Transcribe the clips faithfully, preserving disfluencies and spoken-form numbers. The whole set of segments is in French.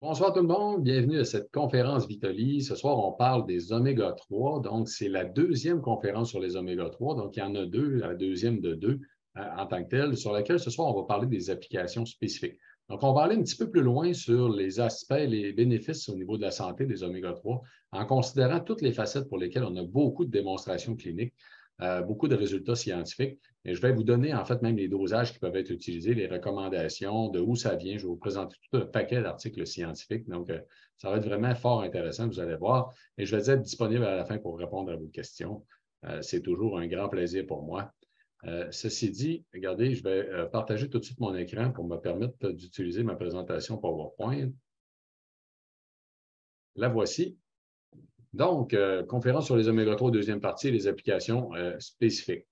Bonsoir tout le monde, bienvenue à cette conférence Vitali. Ce soir, on parle des oméga trois. Donc, c'est la deuxième conférence sur les oméga trois. Donc, il y en a deux, la deuxième de deux euh, en tant que telle, sur laquelle ce soir, on va parler des applications spécifiques. Donc, on va aller un petit peu plus loin sur les aspects, les bénéfices au niveau de la santé des oméga trois, en considérant toutes les facettes pour lesquelles on a beaucoup de démonstrations cliniques, euh, beaucoup de résultats scientifiques. Et je vais vous donner en fait même les dosages qui peuvent être utilisés, les recommandations, de où ça vient. Je vais vous présenter tout un paquet d'articles scientifiques. Donc, euh, ça va être vraiment fort intéressant, vous allez voir. Et je vais être disponible à la fin pour répondre à vos questions. Euh, c'est toujours un grand plaisir pour moi. Euh, ceci dit, regardez, je vais euh, partager tout de suite mon écran pour me permettre d'utiliser ma présentation PowerPoint. La voici. Donc, euh, conférence sur les oméga trois, deuxième partie, les applications euh, spécifiques.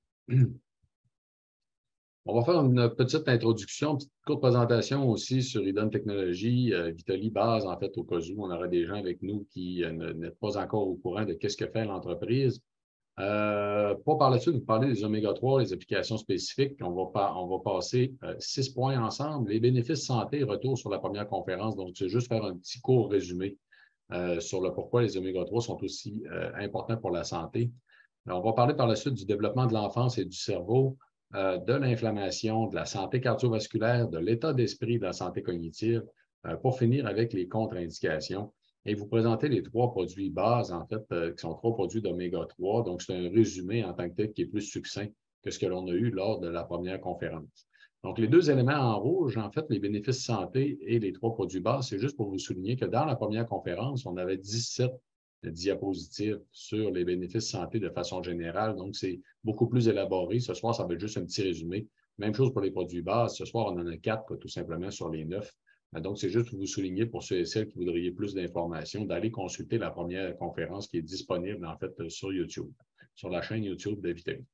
On va faire une petite introduction, une petite courte présentation aussi sur Idon Technologies, euh, Vitali Base, en fait, au cas où on aurait des gens avec nous qui euh, n'êtes pas encore au courant de qu'est-ce que fait l'entreprise. Euh, pour par la suite, vous parler des oméga trois, les applications spécifiques. On va, pas, on va passer euh, six points ensemble. Les bénéfices santé, retour sur la première conférence. Donc, je vais juste faire un petit court résumé euh, sur le pourquoi les oméga trois sont aussi euh, importants pour la santé. On va parler par la suite du développement de l'enfance et du cerveau, euh, de l'inflammation, de la santé cardiovasculaire, de l'état d'esprit, de la santé cognitive, euh, pour finir avec les contre-indications. Et vous présenter les trois produits bases, en fait, euh, qui sont trois produits d'oméga trois. Donc, c'est un résumé en tant que tel qui est plus succinct que ce que l'on a eu lors de la première conférence. Donc, les deux éléments en rouge, en fait, les bénéfices santé et les trois produits bases, c'est juste pour vous souligner que dans la première conférence, on avait dix-sept diapositives sur les bénéfices santé de façon générale. Donc, c'est beaucoup plus élaboré. Ce soir, ça va être juste un petit résumé. Même chose pour les produits bases. Ce soir, on en a quatre, tout simplement, sur les neuf. Donc, c'est juste pour vous souligner, pour ceux et celles qui voudraient plus d'informations, d'aller consulter la première conférence qui est disponible, en fait, sur YouTube, sur la chaîne YouTube de Vitali.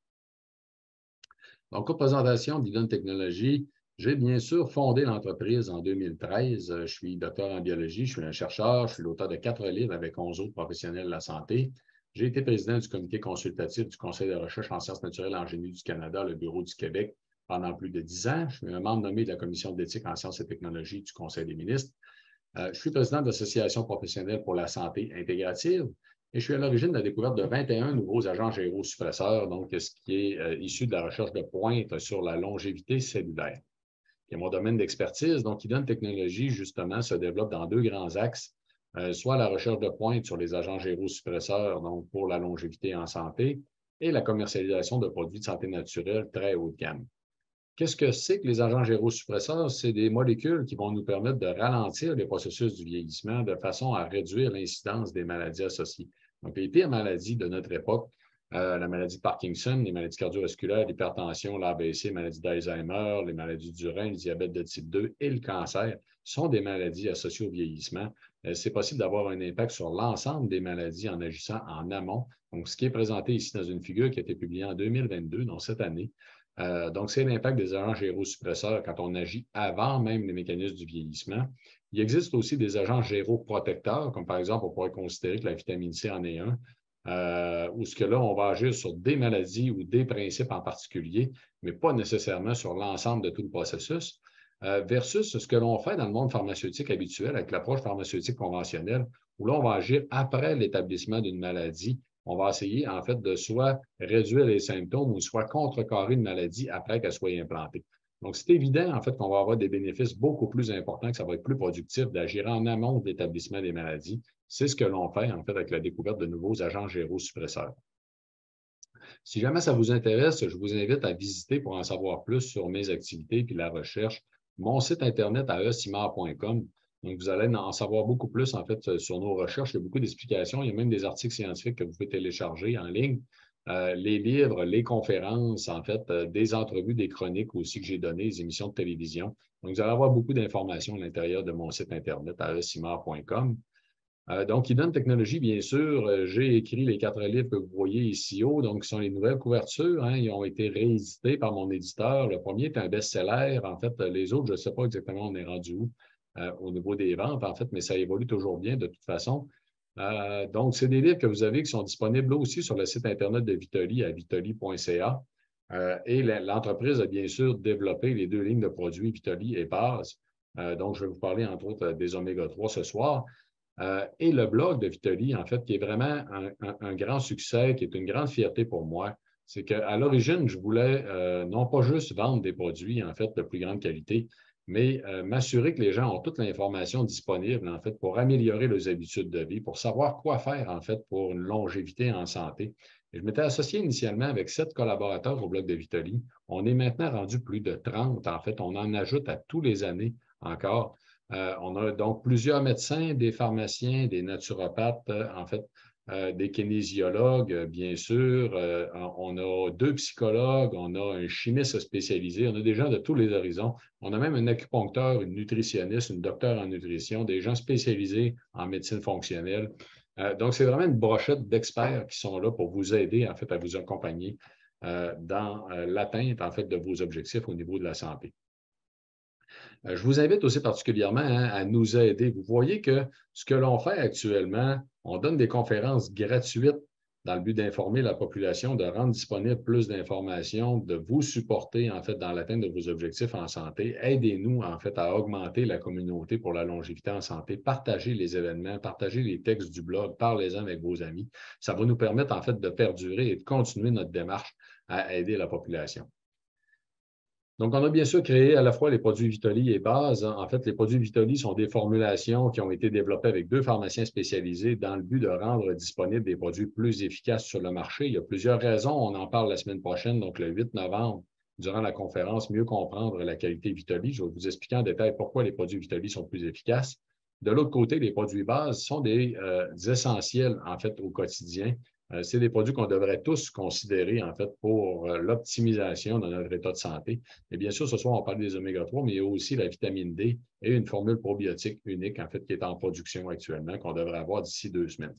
Donc, pour présentation d'Idon Technologies, j'ai bien sûr fondé l'entreprise en deux mille treize. Je suis docteur en biologie, je suis un chercheur, je suis l'auteur de quatre livres avec onze autres professionnels de la santé. J'ai été président du comité consultatif du Conseil de recherche en sciences naturelles et en génie du Canada, le Bureau du Québec, pendant plus de dix ans. Je suis un membre nommé de la Commission d'éthique en sciences et technologies du Conseil des ministres. Euh, je suis président de l'Association professionnelle pour la santé intégrative. Et je suis à l'origine de la découverte de vingt et un nouveaux agents gyrosuppresseurs, donc ce qui est euh, issu de la recherche de pointe sur la longévité cellulaire. Et mon domaine d'expertise, donc Idon Technologies, justement, se développe dans deux grands axes, euh, soit la recherche de pointe sur les agents gyrosuppresseurs, donc pour la longévité en santé, et la commercialisation de produits de santé naturelle très haut de gamme. Qu'est-ce que c'est que les agents gyrosuppresseurs? C'est des molécules qui vont nous permettre de ralentir les processus du vieillissement de façon à réduire l'incidence des maladies associées. Donc, les pires maladies de notre époque, euh, la maladie de Parkinson, les maladies cardiovasculaires, l'hypertension, l'A V C, les maladies d'Alzheimer, les maladies du rein, le diabète de type deux et le cancer sont des maladies associées au vieillissement. Euh, c'est possible d'avoir un impact sur l'ensemble des maladies en agissant en amont. Donc, ce qui est présenté ici dans une figure qui a été publiée en deux mille vingt-deux, donc cette année, Euh, donc, c'est l'impact des agents gyrosuppresseurs quand on agit avant même les mécanismes du vieillissement. Il existe aussi des agents gyroprotecteurs, comme par exemple, on pourrait considérer que la vitamine C en est un, euh, où ce que là, on va agir sur des maladies ou des principes en particulier, mais pas nécessairement sur l'ensemble de tout le processus, euh, versus ce que l'on fait dans le monde pharmaceutique habituel avec l'approche pharmaceutique conventionnelle, où là, on va agir après l'établissement d'une maladie. On va essayer, en fait, de soit réduire les symptômes ou soit contrecarrer une maladie après qu'elle soit implantée. Donc, c'est évident, en fait, qu'on va avoir des bénéfices beaucoup plus importants, que ça va être plus productif d'agir en amont de l'établissement des maladies. C'est ce que l'on fait, en fait, avec la découverte de nouveaux agents gyrosuppresseurs. Si jamais ça vous intéresse, je vous invite à visiter pour en savoir plus sur mes activités puis la recherche, mon site Internet à e cimar point com. Donc, vous allez en savoir beaucoup plus, en fait, sur nos recherches. Il y a beaucoup d'explications. Il y a même des articles scientifiques que vous pouvez télécharger en ligne. Euh, les livres, les conférences, en fait, euh, des entrevues, des chroniques aussi que j'ai données, des émissions de télévision. Donc, vous allez avoir beaucoup d'informations à l'intérieur de mon site Internet à e cimar point com. Euh, donc, Idon Technologies, bien sûr, euh, j'ai écrit les quatre livres que vous voyez ici haut, donc ce sont les nouvelles couvertures. Hein, ils ont été réédités par mon éditeur. Le premier est un best-seller. En fait, les autres, je ne sais pas exactement où on est rendu où euh, au niveau des ventes, en fait, mais ça évolue toujours bien de toute façon. Euh, donc, c'est des livres que vous avez qui sont disponibles aussi sur le site Internet de Vitali à vitali point c a. Euh, et l'entreprise a bien sûr développé les deux lignes de produits Vitali et Base. Euh, donc, je vais vous parler, entre autres, des oméga trois ce soir. Euh, et le blog de Vitali, en fait, qui est vraiment un, un, un grand succès, qui est une grande fierté pour moi. C'est qu'à l'origine, je voulais euh, non pas juste vendre des produits, en fait, de plus grande qualité, mais euh, m'assurer que les gens ont toute l'information disponible, en fait, pour améliorer leurs habitudes de vie, pour savoir quoi faire, en fait, pour une longévité en santé. Et je m'étais associé initialement avec sept collaborateurs au blog de Vitali. On est maintenant rendu plus de trente. En fait, on en ajoute à tous les années encore. Euh, on a donc plusieurs médecins, des pharmaciens, des naturopathes, euh, en fait, euh, des kinésiologues, euh, bien sûr. Euh, on a deux psychologues, on a un chimiste spécialisé, on a des gens de tous les horizons. On a même un acupuncteur, une nutritionniste, une docteure en nutrition, des gens spécialisés en médecine fonctionnelle. Euh, donc, c'est vraiment une brochette d'experts qui sont là pour vous aider, en fait, à vous accompagner euh, dans euh, l'atteinte, en fait, de vos objectifs au niveau de la santé. Je vous invite aussi particulièrement hein, à nous aider. Vous voyez que ce que l'on fait actuellement, on donne des conférences gratuites dans le but d'informer la population, de rendre disponible plus d'informations, de vous supporter en fait dans l'atteinte de vos objectifs en santé. Aidez-nous en fait à augmenter la communauté pour la longévité en santé. Partagez les événements, partagez les textes du blog, parlez-en avec vos amis. Ça va nous permettre en fait de perdurer et de continuer notre démarche à aider la population. Donc, on a bien sûr créé à la fois les produits Vitali et Base. En fait, les produits Vitali sont des formulations qui ont été développées avec deux pharmaciens spécialisés dans le but de rendre disponibles des produits plus efficaces sur le marché. Il y a plusieurs raisons. On en parle la semaine prochaine, donc le huit novembre, durant la conférence « Mieux comprendre la qualité Vitali ». Je vais vous expliquer en détail pourquoi les produits Vitali sont plus efficaces. De l'autre côté, les produits Base sont des, euh, des essentiels, en fait, au quotidien. Euh, c'est des produits qu'on devrait tous considérer, en fait, pour euh, l'optimisation de notre état de santé. Et bien sûr, ce soir, on parle des oméga trois, mais il y a aussi la vitamine D et une formule probiotique unique, en fait, qui est en production actuellement, qu'on devrait avoir d'ici deux semaines.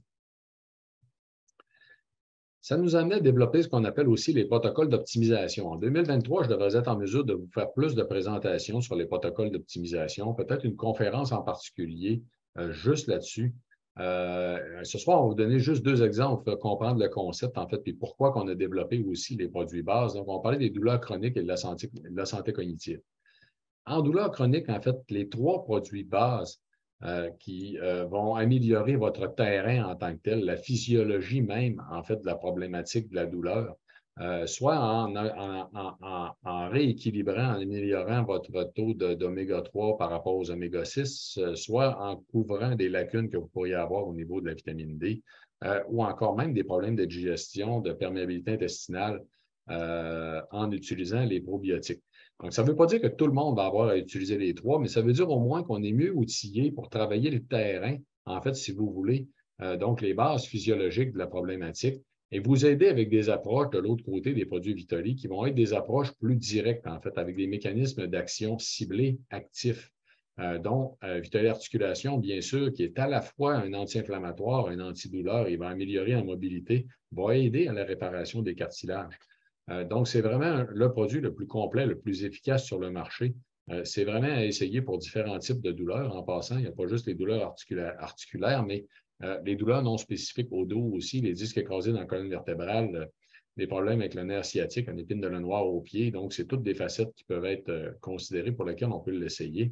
Ça nous amenait à développer ce qu'on appelle aussi les protocoles d'optimisation. En deux mille vingt-trois, je devrais être en mesure de vous faire plus de présentations sur les protocoles d'optimisation, peut-être une conférence en particulier euh, juste là-dessus. Euh, ce soir, on va vous donner juste deux exemples pour comprendre le concept, en fait, et pourquoi on a développé aussi les produits bases. Donc, on va parler des douleurs chroniques et de la santé, de la santé cognitive. En douleurs chroniques, en fait, les trois produits bases euh, qui euh, vont améliorer votre terrain en tant que tel, la physiologie même, en fait, de la problématique de la douleur, euh, soit en, en, en, en, rééquilibrant, en améliorant votre taux d'oméga trois par rapport aux oméga six, euh, soit en couvrant des lacunes que vous pourriez avoir au niveau de la vitamine D, euh, ou encore même des problèmes de digestion, de perméabilité intestinale euh, en utilisant les probiotiques. Donc, ça ne veut pas dire que tout le monde va avoir à utiliser les trois, mais ça veut dire au moins qu'on est mieux outillé pour travailler le terrain, en fait, si vous voulez, euh, donc les bases physiologiques de la problématique, et vous aider avec des approches de l'autre côté des produits Vitali qui vont être des approches plus directes, en fait, avec des mécanismes d'action ciblés, actifs, euh, dont euh, Vitali Articulation, bien sûr, qui est à la fois un anti-inflammatoire, un antidouleur, il va améliorer la mobilité, va aider à la réparation des cartilages. Euh, donc, c'est vraiment le produit le plus complet, le plus efficace sur le marché. Euh, c'est vraiment à essayer pour différents types de douleurs. En passant, il n'y a pas juste les douleurs articulaires, articulaires mais euh, les douleurs non spécifiques au dos aussi, les disques écrasés dans la colonne vertébrale, euh, les problèmes avec le nerf sciatique, une épine de la noire au pied. Donc, c'est toutes des facettes qui peuvent être euh, considérées pour lesquelles on peut l'essayer.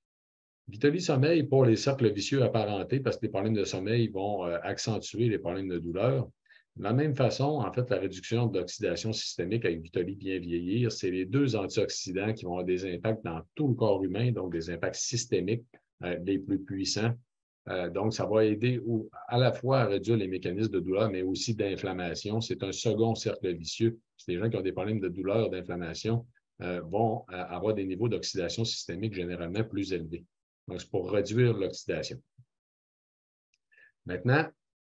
Vitali Sommeil pour les cercles vicieux apparentés, parce que les problèmes de sommeil vont euh, accentuer les problèmes de douleur. De la même façon, en fait, la réduction de l'oxydation systémique avec Vitali Bien Vieillir, c'est les deux antioxydants qui vont avoir des impacts dans tout le corps humain, donc des impacts systémiques euh, les plus puissants. Euh, donc, ça va aider ou, à la fois à réduire les mécanismes de douleur, mais aussi d'inflammation. C'est un second cercle vicieux. C'est les gens qui ont des problèmes de douleur, d'inflammation, euh, vont euh, avoir des niveaux d'oxydation systémique généralement plus élevés. Donc, c'est pour réduire l'oxydation. Maintenant,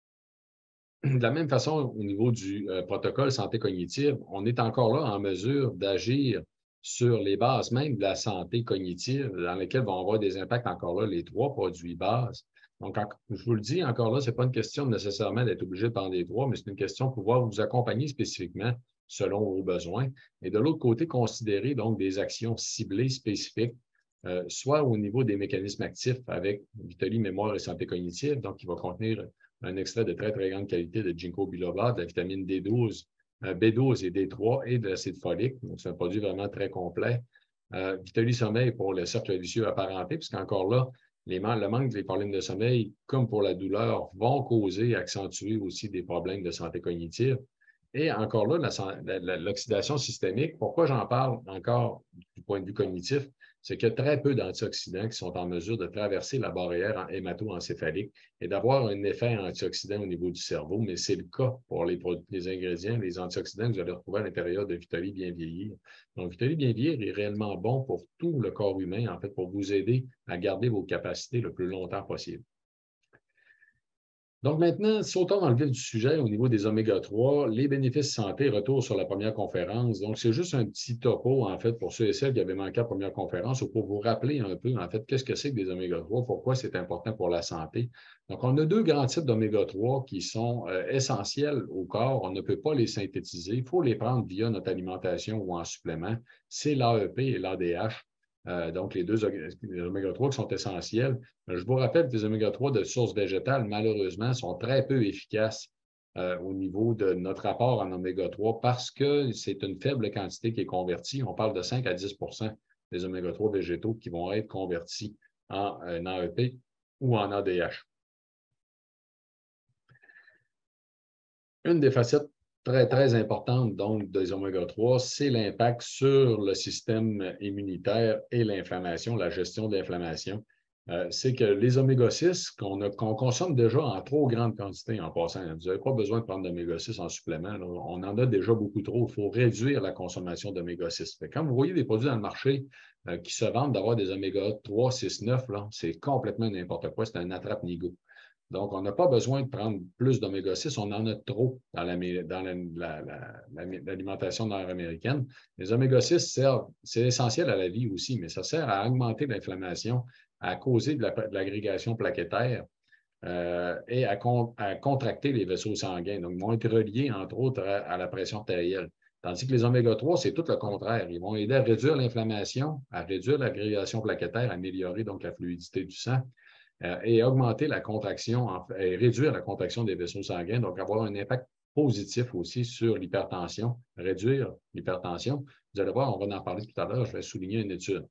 de la même façon, au niveau du euh, protocole santé cognitive, on est encore là en mesure d'agir sur les bases même de la santé cognitive, dans lesquelles vont avoir des impacts encore là les trois produits bases. Donc, en, je vous le dis, encore là, ce n'est pas une question nécessairement d'être obligé de prendre les trois, mais c'est une question de pouvoir vous accompagner spécifiquement selon vos besoins. Et de l'autre côté, considérer donc des actions ciblées spécifiques, euh, soit au niveau des mécanismes actifs avec Vitali Mémoire et Santé Cognitive, donc qui va contenir un extrait de très, très grande qualité de ginkgo biloba, de la vitamine D douze, B douze et D trois et de l'acide folique. Donc, c'est un produit vraiment très complet. Euh, Vitaly Sommeil pour le cercle vicieux apparenté, puisqu'encore là, les, le manque des problèmes de sommeil, comme pour la douleur, vont causer, accentuer aussi des problèmes de santé cognitive. Et encore là, l'oxydation systémique, pourquoi j'en parle encore du point de vue cognitif? C'est qu'il y a très peu d'antioxydants qui sont en mesure de traverser la barrière hémato-encéphalique et d'avoir un effet antioxydant au niveau du cerveau, mais c'est le cas pour les, les ingrédients, les antioxydants que vous allez retrouver à l'intérieur de Vitaly Bien Vieillir. Donc, Vitaly Bien Vieillir est réellement bon pour tout le corps humain, en fait, pour vous aider à garder vos capacités le plus longtemps possible. Donc maintenant, sautons dans le vif du sujet au niveau des oméga trois, les bénéfices santé, retour sur la première conférence. Donc, c'est juste un petit topo, en fait, pour ceux et celles qui avaient manqué la première conférence ou pour vous rappeler un peu, en fait, qu'est-ce que c'est que des oméga trois, pourquoi c'est important pour la santé. Donc, on a deux grands types d'oméga trois qui sont euh, essentiels au corps. On ne peut pas les synthétiser. Il faut les prendre via notre alimentation ou en supplément. C'est l'A E P et l'A D H. Euh, donc, les deux oméga trois qui sont essentiels. Je vous rappelle que les oméga trois de source végétale, malheureusement, sont très peu efficaces euh, au niveau de notre rapport en oméga trois parce que c'est une faible quantité qui est convertie. On parle de cinq à dix pour cent des oméga trois végétaux qui vont être convertis en euh, A E P ou en A D H. Une des facettes très, très importante donc des oméga trois, c'est l'impact sur le système immunitaire et l'inflammation, la gestion de l'inflammation. Euh, c'est que les oméga six qu'on qu'on consomme déjà en trop grande quantité en passant. Vous n'avez pas besoin de prendre d'oméga six en supplément. Là. On en a déjà beaucoup trop. Il faut réduire la consommation d'oméga six. Quand vous voyez des produits dans le marché euh, qui se vendent d'avoir des oméga trois, six, neuf, c'est complètement n'importe quoi. C'est un attrape-nigo. Donc, on n'a pas besoin de prendre plus d'oméga six, on en a trop dans l'alimentation la, la, la, nord-américaine. Les oméga six servent, c'est essentiel à la vie aussi, mais ça sert à augmenter l'inflammation, à causer de l'agrégation la, plaquettaire euh, et à, con, à contracter les vaisseaux sanguins. Donc, ils vont être reliés, entre autres, à, à la pression artérielle. Tandis que les oméga trois, c'est tout le contraire. Ils vont aider à réduire l'inflammation, à réduire l'agrégation plaquettaire, à améliorer donc la fluidité du sang. Euh, et augmenter la contraction, et réduire la contraction des vaisseaux sanguins, donc avoir un impact positif aussi sur l'hypertension, réduire l'hypertension. Vous allez voir, on va en parler tout à l'heure, je vais souligner une étude.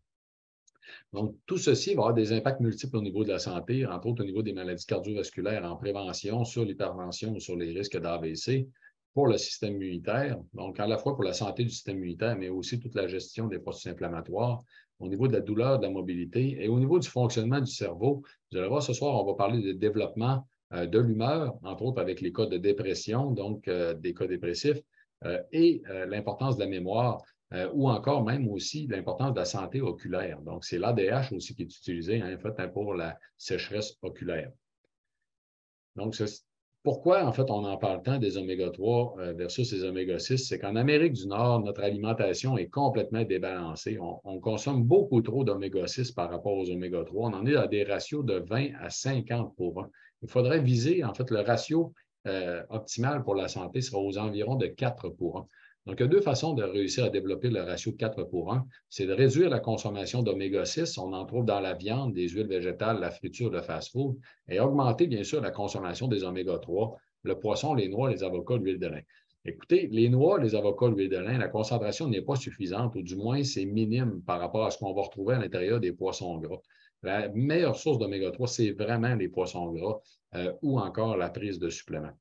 Donc, tout ceci va avoir des impacts multiples au niveau de la santé, entre autres au niveau des maladies cardiovasculaires en prévention, sur l'hypertension ou sur les risques d'A V C, pour le système immunitaire, donc à la fois pour la santé du système immunitaire, mais aussi toute la gestion des processus inflammatoires, au niveau de la douleur, de la mobilité et au niveau du fonctionnement du cerveau. Vous allez voir, ce soir, on va parler de développement euh, de l'humeur, entre autres avec les cas de dépression, donc euh, des cas dépressifs, euh, et euh, l'importance de la mémoire, euh, ou encore même aussi l'importance de la santé oculaire. Donc, c'est l'A D H aussi qui est utilisé, hein, en fait, hein, pour la sécheresse oculaire. Donc, pourquoi, en fait, on en parle tant des oméga trois versus les oméga six? C'est qu'en Amérique du Nord, notre alimentation est complètement débalancée. On, on consomme beaucoup trop d'oméga six par rapport aux oméga trois. On en est à des ratios de vingt à cinquante pour un. Il faudrait viser, en fait, le ratio euh, optimal pour la santé sera aux environs de quatre pour un. Donc, il y a deux façons de réussir à développer le ratio de quatre pour un. C'est de réduire la consommation d'oméga six. On en trouve dans la viande, des huiles végétales, la friture, le fast-food. Et augmenter, bien sûr, la consommation des oméga trois, le poisson, les noix, les avocats, l'huile de lin. Écoutez, les noix, les avocats, l'huile de lin, la concentration n'est pas suffisante, ou du moins, c'est minime par rapport à ce qu'on va retrouver à l'intérieur des poissons gras. La meilleure source d'oméga trois, c'est vraiment les poissons gras euh, ou encore la prise de suppléments.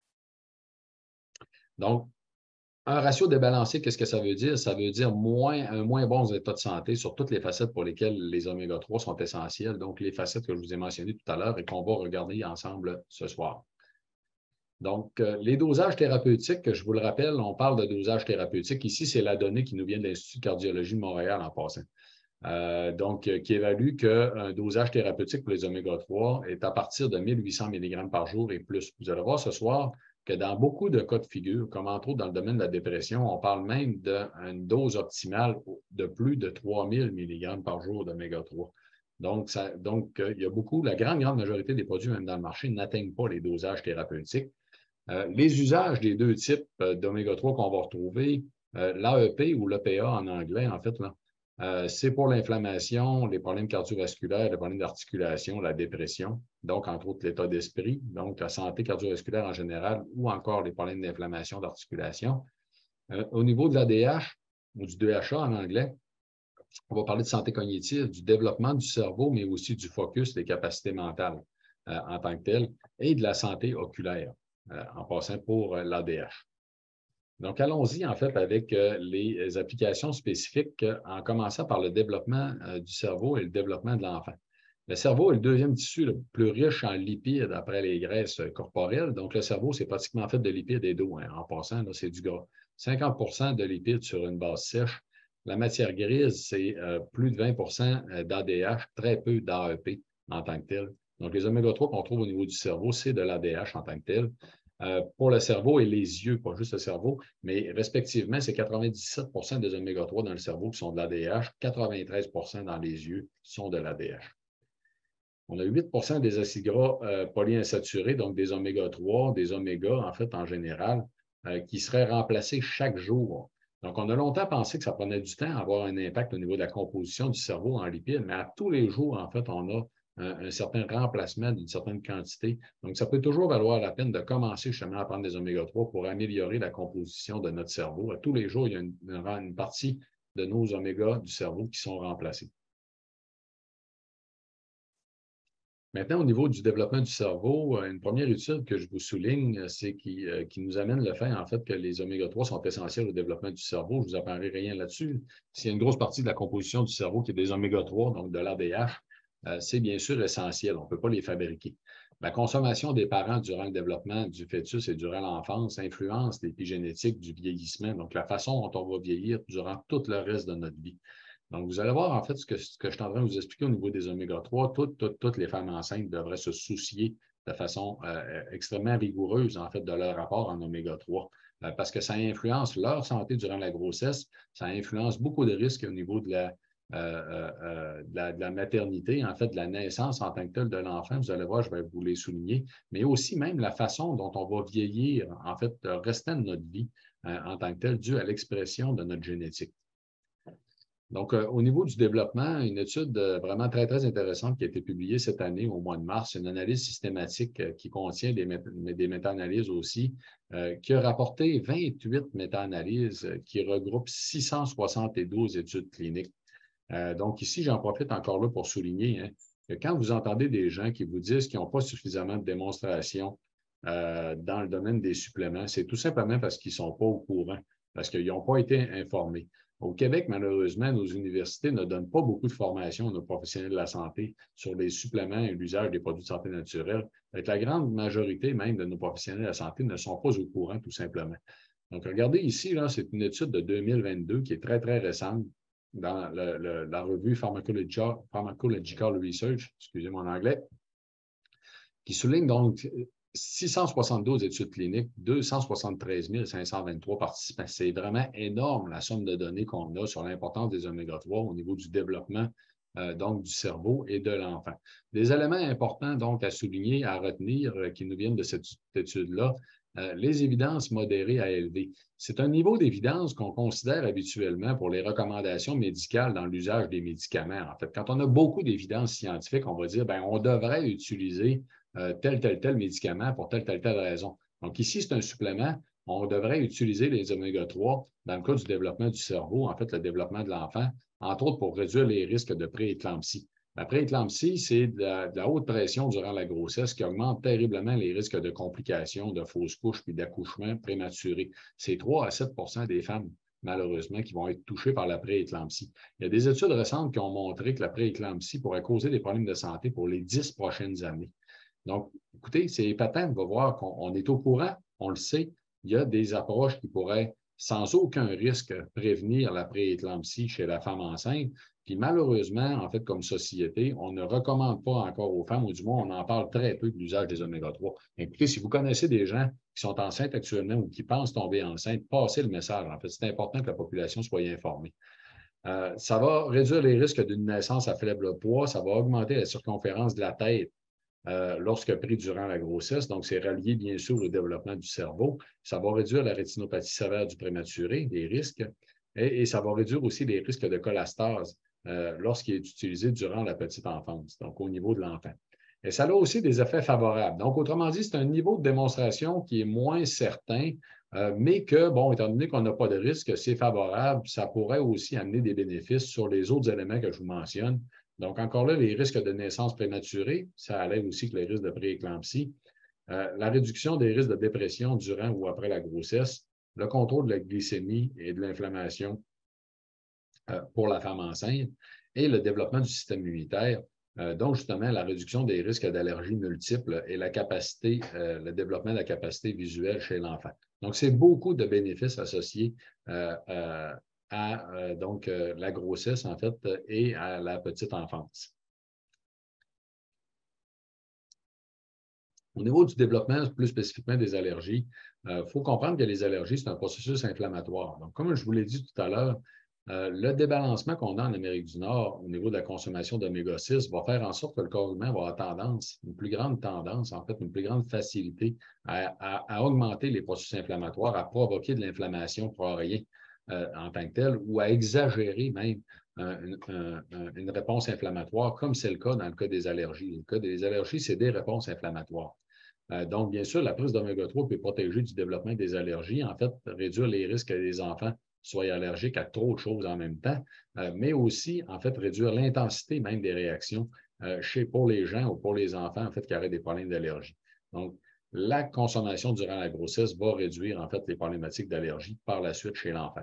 Donc, un ratio débalancé, qu'est-ce que ça veut dire? Ça veut dire moins, un moins bon état de santé sur toutes les facettes pour lesquelles les oméga trois sont essentiels, donc les facettes que je vous ai mentionnées tout à l'heure et qu'on va regarder ensemble ce soir. Donc, euh, les dosages thérapeutiques, je vous le rappelle, on parle de dosage thérapeutique. Ici, c'est la donnée qui nous vient de l'Institut de cardiologie de Montréal en passant. Euh, donc, euh, qui évalue qu'un dosage thérapeutique pour les oméga trois est à partir de mille huit cents milligrammes par jour et plus. Vous allez voir ce soir que dans beaucoup de cas de figure, comme entre autres dans le domaine de la dépression, on parle même d'une dose optimale de plus de trois mille milligrammes par jour d'oméga trois. Donc, ça, donc euh, il y a beaucoup, la grande, grande majorité des produits, même dans le marché, n'atteignent pas les dosages thérapeutiques. Euh, les usages des deux types euh, d'oméga trois qu'on va retrouver, euh, l'A E P ou l'E P A en anglais, en fait, là, euh, c'est pour l'inflammation, les problèmes cardiovasculaires, les problèmes d'articulation, la dépression, donc entre autres l'état d'esprit, donc la santé cardiovasculaire en général ou encore les problèmes d'inflammation, d'articulation. Euh, au niveau de l'A D H ou du deux H A en anglais, On va parler de santé cognitive, du développement du cerveau, mais aussi du focus, des capacités mentales euh, en tant que telles, et de la santé oculaire, euh, en passant pour euh, l'A D H. Donc, allons-y en fait avec euh, les applications spécifiques, euh, en commençant par le développement euh, du cerveau et le développement de l'enfant. Le cerveau est le deuxième tissu le plus riche en lipides après les graisses corporelles. Donc, le cerveau, c'est pratiquement fait de lipides et d'eau. Hein. En passant, c'est du gras. cinquante pour cent de lipides sur une base sèche. La matière grise, c'est euh, plus de vingt pour cent d'A D H, très peu d'A E P en tant que tel. Donc, les oméga trois qu'on trouve au niveau du cerveau, c'est de l'A D H en tant que tel. Euh, pour le cerveau et les yeux, pas juste le cerveau, mais respectivement, c'est quatre-vingt-dix-sept pour cent des oméga trois dans le cerveau qui sont de l'A D H, quatre-vingt-treize pour cent dans les yeux qui sont de l'A D H. On a huit pour cent des acides gras euh, polyinsaturés, donc des oméga trois, des oméga, en fait, en général, euh, qui seraient remplacés chaque jour. Donc, on a longtemps pensé que ça prenait du temps à avoir un impact au niveau de la composition du cerveau en lipides, mais à tous les jours, en fait, on a un, un certain remplacement d'une certaine quantité. Donc, ça peut toujours valoir la peine de commencer justement à prendre des oméga trois pour améliorer la composition de notre cerveau. À tous les jours, il y a une, une partie de nos oméga du cerveau qui sont remplacés. Maintenant, au niveau du développement du cerveau, une première étude que je vous souligne, c'est qui, euh, qui nous amène le fait, en fait, que les oméga trois sont essentiels au développement du cerveau. Je ne vous apprendrai rien là-dessus. S'il y a une grosse partie de la composition du cerveau qui est des oméga trois, donc de l'A D H, euh, c'est bien sûr essentiel. On ne peut pas les fabriquer. La consommation des parents durant le développement du fœtus et durant l'enfance influence l'épigénétique du vieillissement, donc la façon dont on va vieillir durant tout le reste de notre vie. Donc, vous allez voir, en fait, ce que, ce que je suis en train de vous expliquer au niveau des oméga trois, toutes, toutes, toutes les femmes enceintes devraient se soucier de façon euh, extrêmement rigoureuse, en fait, de leur rapport en oméga trois, euh, parce que ça influence leur santé durant la grossesse, ça influence beaucoup de risques au niveau de la, euh, euh, de la, de la maternité, en fait, de la naissance en tant que telle de l'enfant. Vous allez voir, je vais vous les souligner, mais aussi même la façon dont on va vieillir, en fait, le restant de notre vie euh, en tant que tel, dû à l'expression de notre génétique. Donc, euh, au niveau du développement, une étude euh, vraiment très, très intéressante qui a été publiée cette année, au mois de mars, une analyse systématique euh, qui contient des, méta des méta-analyses aussi, euh, qui a rapporté vingt-huit méta-analyses euh, qui regroupent six cent soixante-douze études cliniques. Euh, donc, ici, j'en profite encore là pour souligner hein, que quand vous entendez des gens qui vous disent qu'ils n'ont pas suffisamment de démonstrations euh, dans le domaine des suppléments, c'est tout simplement parce qu'ils ne sont pas au courant, parce qu'ils n'ont pas été informés. Au Québec, malheureusement, nos universités ne donnent pas beaucoup de formation à nos professionnels de la santé sur les suppléments et l'usage des produits de santé naturelle. La grande majorité même de nos professionnels de la santé ne sont pas au courant, tout simplement. Donc, regardez ici, là, c'est une étude de deux mille vingt-deux qui est très, très récente dans le, le, la revue Pharmacological, Pharmacological Research, excusez mon anglais, qui souligne donc six cent soixante-douze études cliniques, deux cent soixante-treize mille cinq cent vingt-trois participants. C'est vraiment énorme la somme de données qu'on a sur l'importance des oméga trois au niveau du développement euh, donc du cerveau et de l'enfant. Des éléments importants donc à souligner, à retenir, euh, qui nous viennent de cette étude-là, euh, les évidences modérées à élevées. C'est un niveau d'évidence qu'on considère habituellement pour les recommandations médicales dans l'usage des médicaments. En fait, quand on a beaucoup d'évidences scientifiques, on va dire, bien, on devrait utiliser Euh, tel, tel, tel médicament pour telle, telle, telle raison. Donc, ici, c'est un supplément. On devrait utiliser les oméga trois dans le cas du développement du cerveau, en fait, le développement de l'enfant, entre autres pour réduire les risques de pré-éclampsie. La pré-éclampsie, c'est de, de la haute pression durant la grossesse qui augmente terriblement les risques de complications, de fausses couches puis d'accouchement prématuré. C'est trois à sept pour cent des femmes malheureusement, qui vont être touchés par la pré-éclampsie. Il y a des études récentes qui ont montré que la pré-éclampsie pourrait causer des problèmes de santé pour les dix prochaines années. Donc, écoutez, c'est épatant, on va voir qu'on est au courant, on le sait, il y a des approches qui pourraient, sans aucun risque, prévenir la pré-éclampsie chez la femme enceinte. Puis malheureusement, en fait, comme société, on ne recommande pas encore aux femmes, ou du moins, on en parle très peu de l'usage des oméga trois. Écoutez, si vous connaissez des gens qui sont enceintes actuellement ou qui pensent tomber enceintes, passez le message. En fait, c'est important que la population soit informée. Euh, ça va réduire les risques d'une naissance à faible poids, ça va augmenter la circonférence de la tête. Euh, lorsque pris durant la grossesse. Donc, c'est relié bien sûr au développement du cerveau. Ça va réduire la rétinopathie sévère du prématuré, les risques, et, et ça va réduire aussi les risques de cholestase euh, lorsqu'il est utilisé durant la petite enfance, donc au niveau de l'enfant. Et ça a aussi des effets favorables. Donc, autrement dit, c'est un niveau de démonstration qui est moins certain euh, mais que, bon, étant donné qu'on n'a pas de risque, c'est favorable. Ça pourrait aussi amener des bénéfices sur les autres éléments que je vous mentionne. Donc, encore là, les risques de naissance prématurée, ça allait aussi que les risques de prééclampsie. Euh, la réduction des risques de dépression durant ou après la grossesse, le contrôle de la glycémie et de l'inflammation euh, pour la femme enceinte et le développement du système immunitaire, euh, donc justement la réduction des risques d'allergies multiples et la capacité, euh, le développement de la capacité visuelle chez l'enfant. Donc, c'est beaucoup de bénéfices associés euh, euh, à euh, donc, euh, la grossesse, en fait, et à la petite enfance. Au niveau du développement, plus spécifiquement des allergies, il euh, faut comprendre que les allergies, c'est un processus inflammatoire. Donc, comme je vous l'ai dit tout à l'heure, euh, le débalancement qu'on a en Amérique du Nord au niveau de la consommation d'oméga six va faire en sorte que le corps humain va avoir tendance, une plus grande tendance, en fait, une plus grande facilité à, à, à augmenter les processus inflammatoires, à provoquer de l'inflammation pour rien euh, en tant que tel, ou à exagérer même un, un, un, une réponse inflammatoire, comme c'est le cas dans le cas des allergies. Le cas des allergies, c'est des réponses inflammatoires. Euh, donc, bien sûr, la prise d'oméga trois peut protéger du développement des allergies, en fait, réduire les risques que les enfants soient allergiques à trop de choses en même temps, euh, mais aussi, en fait, réduire l'intensité même des réactions euh, chez, pour les gens ou pour les enfants, en fait, qui auraient des problèmes d'allergie. Donc, la consommation durant la grossesse va réduire, en fait, les problématiques d'allergie par la suite chez l'enfant.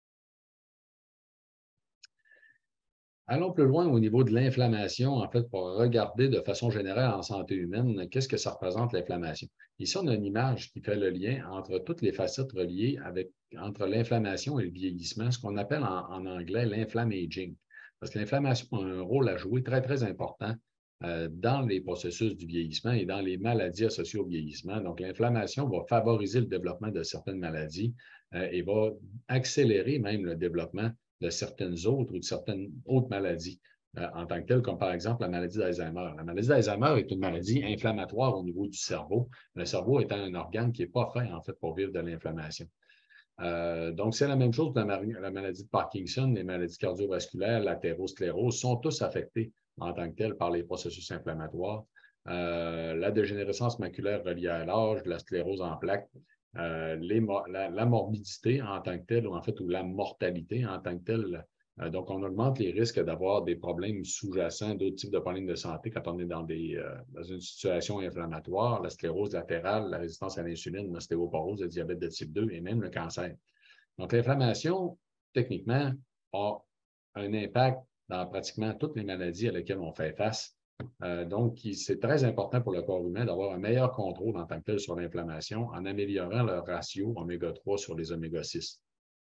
Allons plus loin au niveau de l'inflammation, en fait, pour regarder de façon générale en santé humaine, qu'est-ce que ça représente l'inflammation. Ici, on a une image qui fait le lien entre toutes les facettes reliées avec, entre l'inflammation et le vieillissement, ce qu'on appelle en, en anglais l'inflammaging. Parce que l'inflammation a un rôle à jouer très, très important euh, dans les processus du vieillissement et dans les maladies associées au vieillissement. Donc, l'inflammation va favoriser le développement de certaines maladies euh, et va accélérer même le développement de certaines autres ou de certaines autres maladies euh, en tant que telles, comme par exemple la maladie d'Alzheimer. La maladie d'Alzheimer est une maladie inflammatoire au niveau du cerveau, le cerveau étant un organe qui n'est pas fait, en fait, pour vivre de l'inflammation. Euh, donc, c'est la même chose que la, la maladie de Parkinson, les maladies cardiovasculaires, l'athérosclérose sont tous affectés en tant que tels par les processus inflammatoires. Euh, la dégénérescence maculaire reliée à l'âge, la sclérose en plaques, euh, les, la, la morbidité en tant que telle, ou en fait, ou la mortalité en tant que telle. Euh, donc, on augmente les risques d'avoir des problèmes sous-jacents, d'autres types de problèmes de santé quand on est dans, des, euh, dans une situation inflammatoire, la sclérose latérale, la résistance à l'insuline, l'ostéoporose, le diabète de type deux et même le cancer. Donc, l'inflammation, techniquement, a un impact dans pratiquement toutes les maladies à lesquelles on fait face. Euh, donc, c'est très important pour le corps humain d'avoir un meilleur contrôle en tant que tel sur l'inflammation en améliorant leur ratio oméga trois sur les oméga six.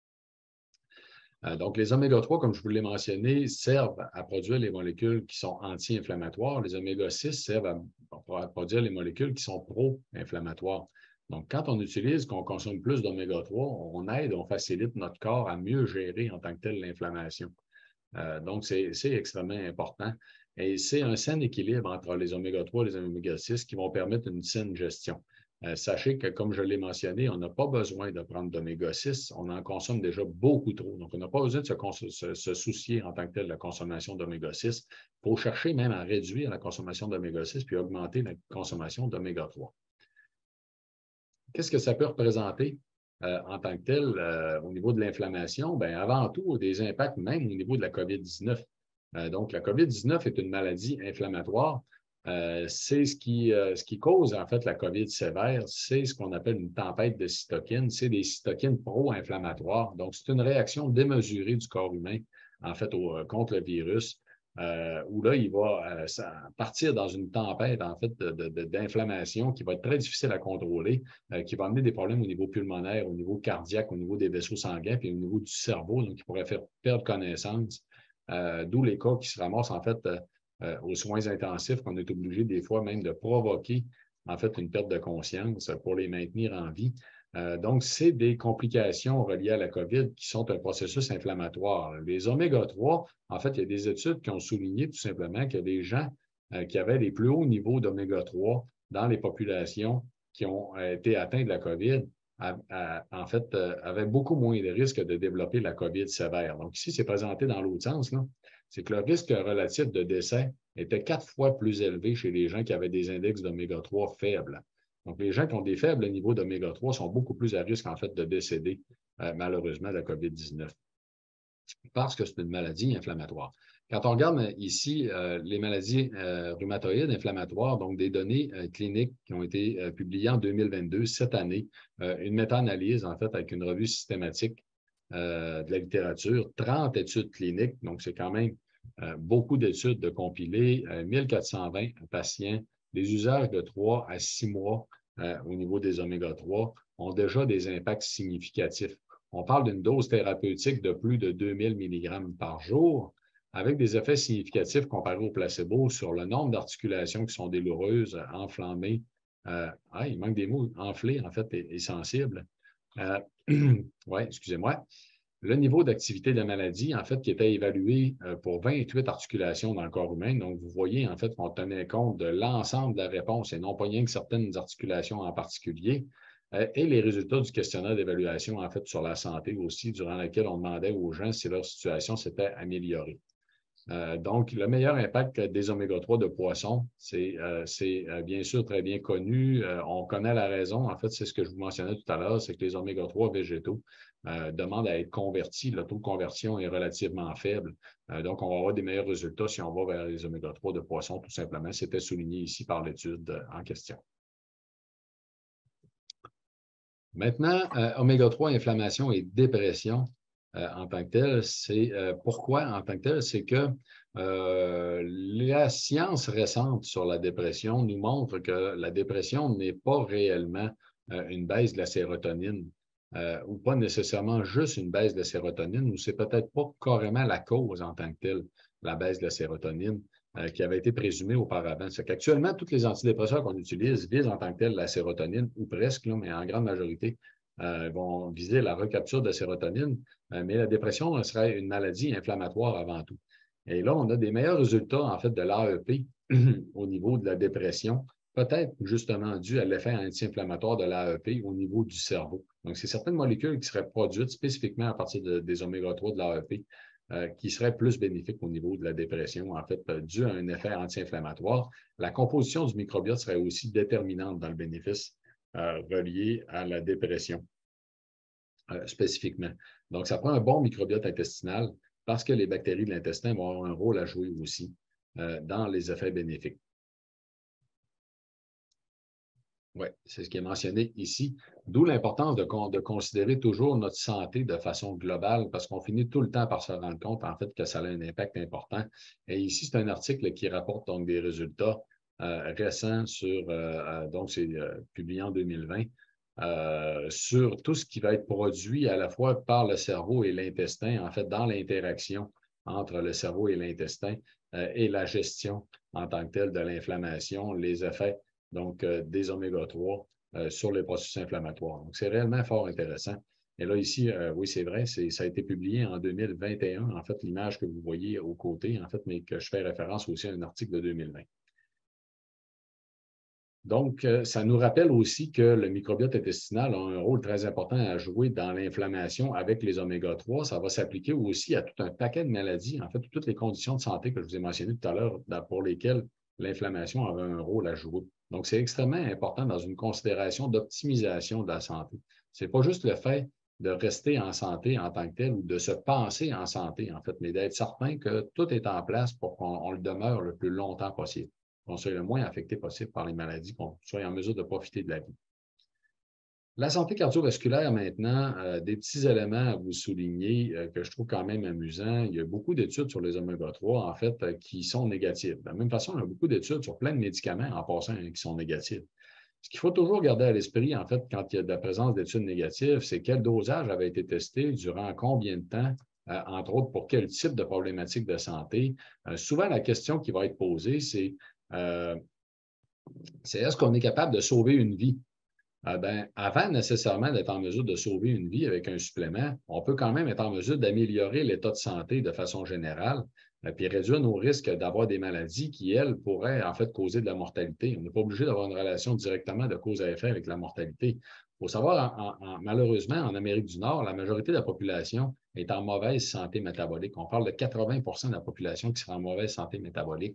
Euh, donc, les oméga trois, comme je vous l'ai mentionné, servent à produire les molécules qui sont anti-inflammatoires. Les oméga six servent à, à produire les molécules qui sont pro-inflammatoires. Donc, quand on utilise, qu'on consomme plus d'oméga trois, on aide, on facilite notre corps à mieux gérer en tant que tel l'inflammation. Euh, donc, c'est extrêmement important. Et c'est un sain équilibre entre les oméga trois et les oméga six qui vont permettre une saine gestion. Euh, sachez que, comme je l'ai mentionné, on n'a pas besoin de prendre d'oméga six. On en consomme déjà beaucoup trop. Donc, on n'a pas besoin de se, se, se, soucier en tant que tel de la consommation d'oméga six. Il faut chercher même à réduire la consommation d'oméga six puis augmenter la consommation d'oméga trois. Qu'est-ce que ça peut représenter euh, en tant que tel euh, au niveau de l'inflammation? Bien, avant tout, des impacts même au niveau de la COVID dix-neuf. Euh, donc, la COVID dix-neuf est une maladie inflammatoire. Euh, c'est ce qui, euh, ce qui cause, en fait, la COVID sévère. C'est ce qu'on appelle une tempête de cytokines. C'est des cytokines pro-inflammatoires. Donc, c'est une réaction démesurée du corps humain, en fait, au, contre le virus. Euh, où là, il va euh, ça, partir dans une tempête, en fait, d'inflammation qui va être très difficile à contrôler, euh, qui va amener des problèmes au niveau pulmonaire, au niveau cardiaque, au niveau des vaisseaux sanguins, puis au niveau du cerveau, donc qui pourrait faire perdre connaissance. Euh, D'où les cas qui se ramassent, en fait, euh, aux soins intensifs, qu'on est obligé des fois même de provoquer, en fait, une perte de conscience pour les maintenir en vie. Euh, donc, c'est des complications reliées à la COVID qui sont un processus inflammatoire. Les oméga trois, en fait, il y a des études qui ont souligné tout simplement qu'il y a des gens euh, qui avaient les plus hauts niveaux d'oméga trois dans les populations qui ont euh, été atteintes de la COVID, à, à, en fait, euh, avaient beaucoup moins de risques de développer la COVID sévère. Donc, ici, c'est présenté dans l'autre sens, c'est que le risque relatif de décès était quatre fois plus élevé chez les gens qui avaient des index d'oméga trois faibles. Donc, les gens qui ont des faibles niveaux d'oméga trois sont beaucoup plus à risque, en fait, de décéder, euh, malheureusement, de la COVID dix-neuf, parce que c'est une maladie inflammatoire. Quand on regarde ici euh, les maladies euh, rhumatoïdes inflammatoires, donc des données euh, cliniques qui ont été euh, publiées en deux mille vingt-deux, cette année, euh, une méta-analyse, en fait, avec une revue systématique euh, de la littérature, trente études cliniques, donc c'est quand même euh, beaucoup d'études de compilées, euh, mille quatre cent vingt patients, des usages de trois à six mois euh, au niveau des oméga trois ont déjà des impacts significatifs. On parle d'une dose thérapeutique de plus de deux mille milligrammes par jour, avec des effets significatifs comparés au placebo sur le nombre d'articulations qui sont douloureuses, enflammées, euh, ah, il manque des mots, enflées en fait et, et sensibles. Euh, oui, excusez-moi. Le niveau d'activité de la maladie, en fait, qui était évalué euh, pour vingt-huit articulations dans le corps humain. Donc, vous voyez, en fait, qu'on tenait compte de l'ensemble de la réponse et non pas rien que certaines articulations en particulier. Euh, et les résultats du questionnaire d'évaluation, en fait, sur la santé aussi, durant lequel on demandait aux gens si leur situation s'était améliorée. Euh, donc, le meilleur impact des oméga trois de poisson, c'est euh, euh, bien sûr très bien connu. Euh, on connaît la raison. En fait, c'est ce que je vous mentionnais tout à l'heure, c'est que les oméga trois végétaux euh, demandent à être convertis. Le taux de conversion est relativement faible. Euh, donc, on va avoir des meilleurs résultats si on va vers les oméga trois de poisson, tout simplement. C'était souligné ici par l'étude en question. Maintenant, euh, oméga trois, inflammation et dépression. Euh, en tant que tel, c'est euh, pourquoi en tant que tel, c'est que euh, la science récente sur la dépression nous montre que la dépression n'est pas réellement euh, une baisse de la sérotonine euh, ou pas nécessairement juste une baisse de la sérotonine, ou c'est peut-être pas carrément la cause en tant que telle, la baisse de la sérotonine euh, qui avait été présumée auparavant. C'est qu'actuellement, tous les antidépresseurs qu'on utilise visent en tant que tel la sérotonine, ou presque, là, mais en grande majorité, euh, vont viser la recapture de sérotonine. Mais la dépression serait une maladie inflammatoire avant tout. Et là, on a des meilleurs résultats, en fait, de l'A E P au niveau de la dépression, peut-être justement dû à l'effet anti-inflammatoire de l'A E P au niveau du cerveau. Donc, c'est certaines molécules qui seraient produites spécifiquement à partir de, des oméga trois de l'A E P euh, qui seraient plus bénéfiques au niveau de la dépression, en fait, dû à un effet anti-inflammatoire. La composition du microbiote serait aussi déterminante dans le bénéfice euh, relié à la dépression. Euh, spécifiquement. Donc, ça prend un bon microbiote intestinal parce que les bactéries de l'intestin vont avoir un rôle à jouer aussi euh, dans les effets bénéfiques. Oui, c'est ce qui est mentionné ici, d'où l'importance de, de considérer toujours notre santé de façon globale parce qu'on finit tout le temps par se rendre compte, en fait, que ça a un impact important. Et ici, c'est un article qui rapporte donc des résultats euh, récents sur, euh, donc c'est euh, publié en deux mille vingt, Euh, sur tout ce qui va être produit à la fois par le cerveau et l'intestin, en fait, dans l'interaction entre le cerveau et l'intestin euh, et la gestion en tant que telle de l'inflammation, les effets donc euh, des oméga trois euh, sur les processus inflammatoires. Donc, c'est réellement fort intéressant. Et là, ici, euh, oui, c'est vrai, ça a été publié en deux mille vingt et un, en fait, l'image que vous voyez aux côtés, en fait, mais que je fais référence aussi à un article de deux mille vingt. Donc, ça nous rappelle aussi que le microbiote intestinal a un rôle très important à jouer dans l'inflammation avec les oméga trois. Ça va s'appliquer aussi à tout un paquet de maladies, en fait, toutes les conditions de santé que je vous ai mentionnées tout à l'heure, pour lesquelles l'inflammation avait un rôle à jouer. Donc, c'est extrêmement important dans une considération d'optimisation de la santé. Ce n'est pas juste le fait de rester en santé en tant que tel ou de se penser en santé, en fait, mais d'être certain que tout est en place pour qu'on le demeure le plus longtemps possible, qu'on soit le moins affecté possible par les maladies, qu'on soit en mesure de profiter de la vie. La santé cardiovasculaire, maintenant, euh, des petits éléments à vous souligner euh, que je trouve quand même amusants. Il y a beaucoup d'études sur les oméga trois, en fait, euh, qui sont négatives. De la même façon, il y a beaucoup d'études sur plein de médicaments, en passant, hein, qui sont négatifs. Ce qu'il faut toujours garder à l'esprit, en fait, quand il y a de la présence d'études négatives, c'est quel dosage avait été testé, durant combien de temps, euh, entre autres, pour quel type de problématique de santé. Euh, souvent, la question qui va être posée, c'est euh, c'est est-ce qu'on est capable de sauver une vie? Euh, ben, avant nécessairement d'être en mesure de sauver une vie avec un supplément, on peut quand même être en mesure d'améliorer l'état de santé de façon générale, euh, puis réduire nos risques d'avoir des maladies qui, elles, pourraient en fait causer de la mortalité. On n'est pas obligé d'avoir une relation directement de cause à effet avec la mortalité. Il faut savoir, en, en, malheureusement, en Amérique du Nord, la majorité de la population est en mauvaise santé métabolique. On parle de quatre-vingts pour cent de la population qui sera en mauvaise santé métabolique.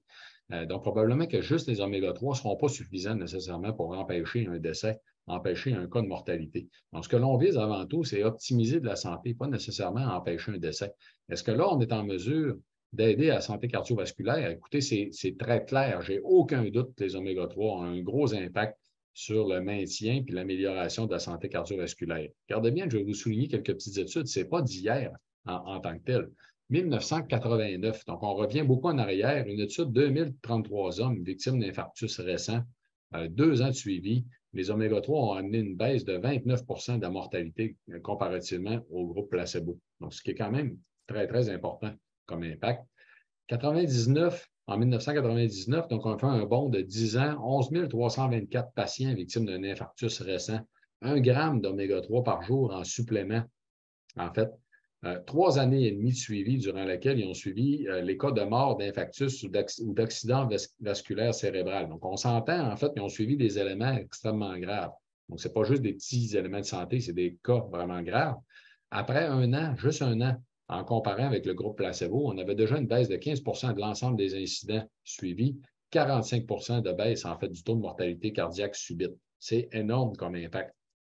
Euh, donc, probablement que juste les oméga trois ne seront pas suffisants nécessairement pour empêcher un décès, empêcher un cas de mortalité. Donc, ce que l'on vise avant tout, c'est optimiser de la santé, pas nécessairement empêcher un décès. Est-ce que là, on est en mesure d'aider à la santé cardiovasculaire? Écoutez, c'est très clair. J'ai aucun doute que les oméga trois ont un gros impact sur le maintien et l'amélioration de la santé cardiovasculaire. Regardez bien, je vais vous souligner quelques petites études. Ce n'est pas d'hier en, en tant que tel. mille neuf cent quatre-vingt-neuf, donc on revient beaucoup en arrière, une étude de deux mille trente-trois hommes victimes d'infarctus récents, euh, deux ans de suivi. Les oméga trois ont amené une baisse de vingt-neuf pour cent de la mortalité comparativement au groupe placebo. Donc, ce qui est quand même très, très important comme impact. quatre-vingt-dix-neuf, en mille neuf cent quatre-vingt-dix-neuf, donc on fait un bond de dix ans, onze mille trois cent vingt-quatre patients victimes d'un infarctus récent, un gramme d'oméga trois par jour en supplément. En fait, euh, trois années et demie de suivi durant lesquelles ils ont suivi euh, les cas de mort d'infarctus ou d'accident vasculaire cérébral. Donc, on s'entend, en fait, ils ont suivi des éléments extrêmement graves. Donc, ce n'est pas juste des petits éléments de santé, c'est des cas vraiment graves. Après un an, juste un an, en comparant avec le groupe placebo, on avait déjà une baisse de quinze pour cent de l'ensemble des incidents suivis, quarante-cinq pour cent de baisse, en fait, du taux de mortalité cardiaque subite. C'est énorme comme impact.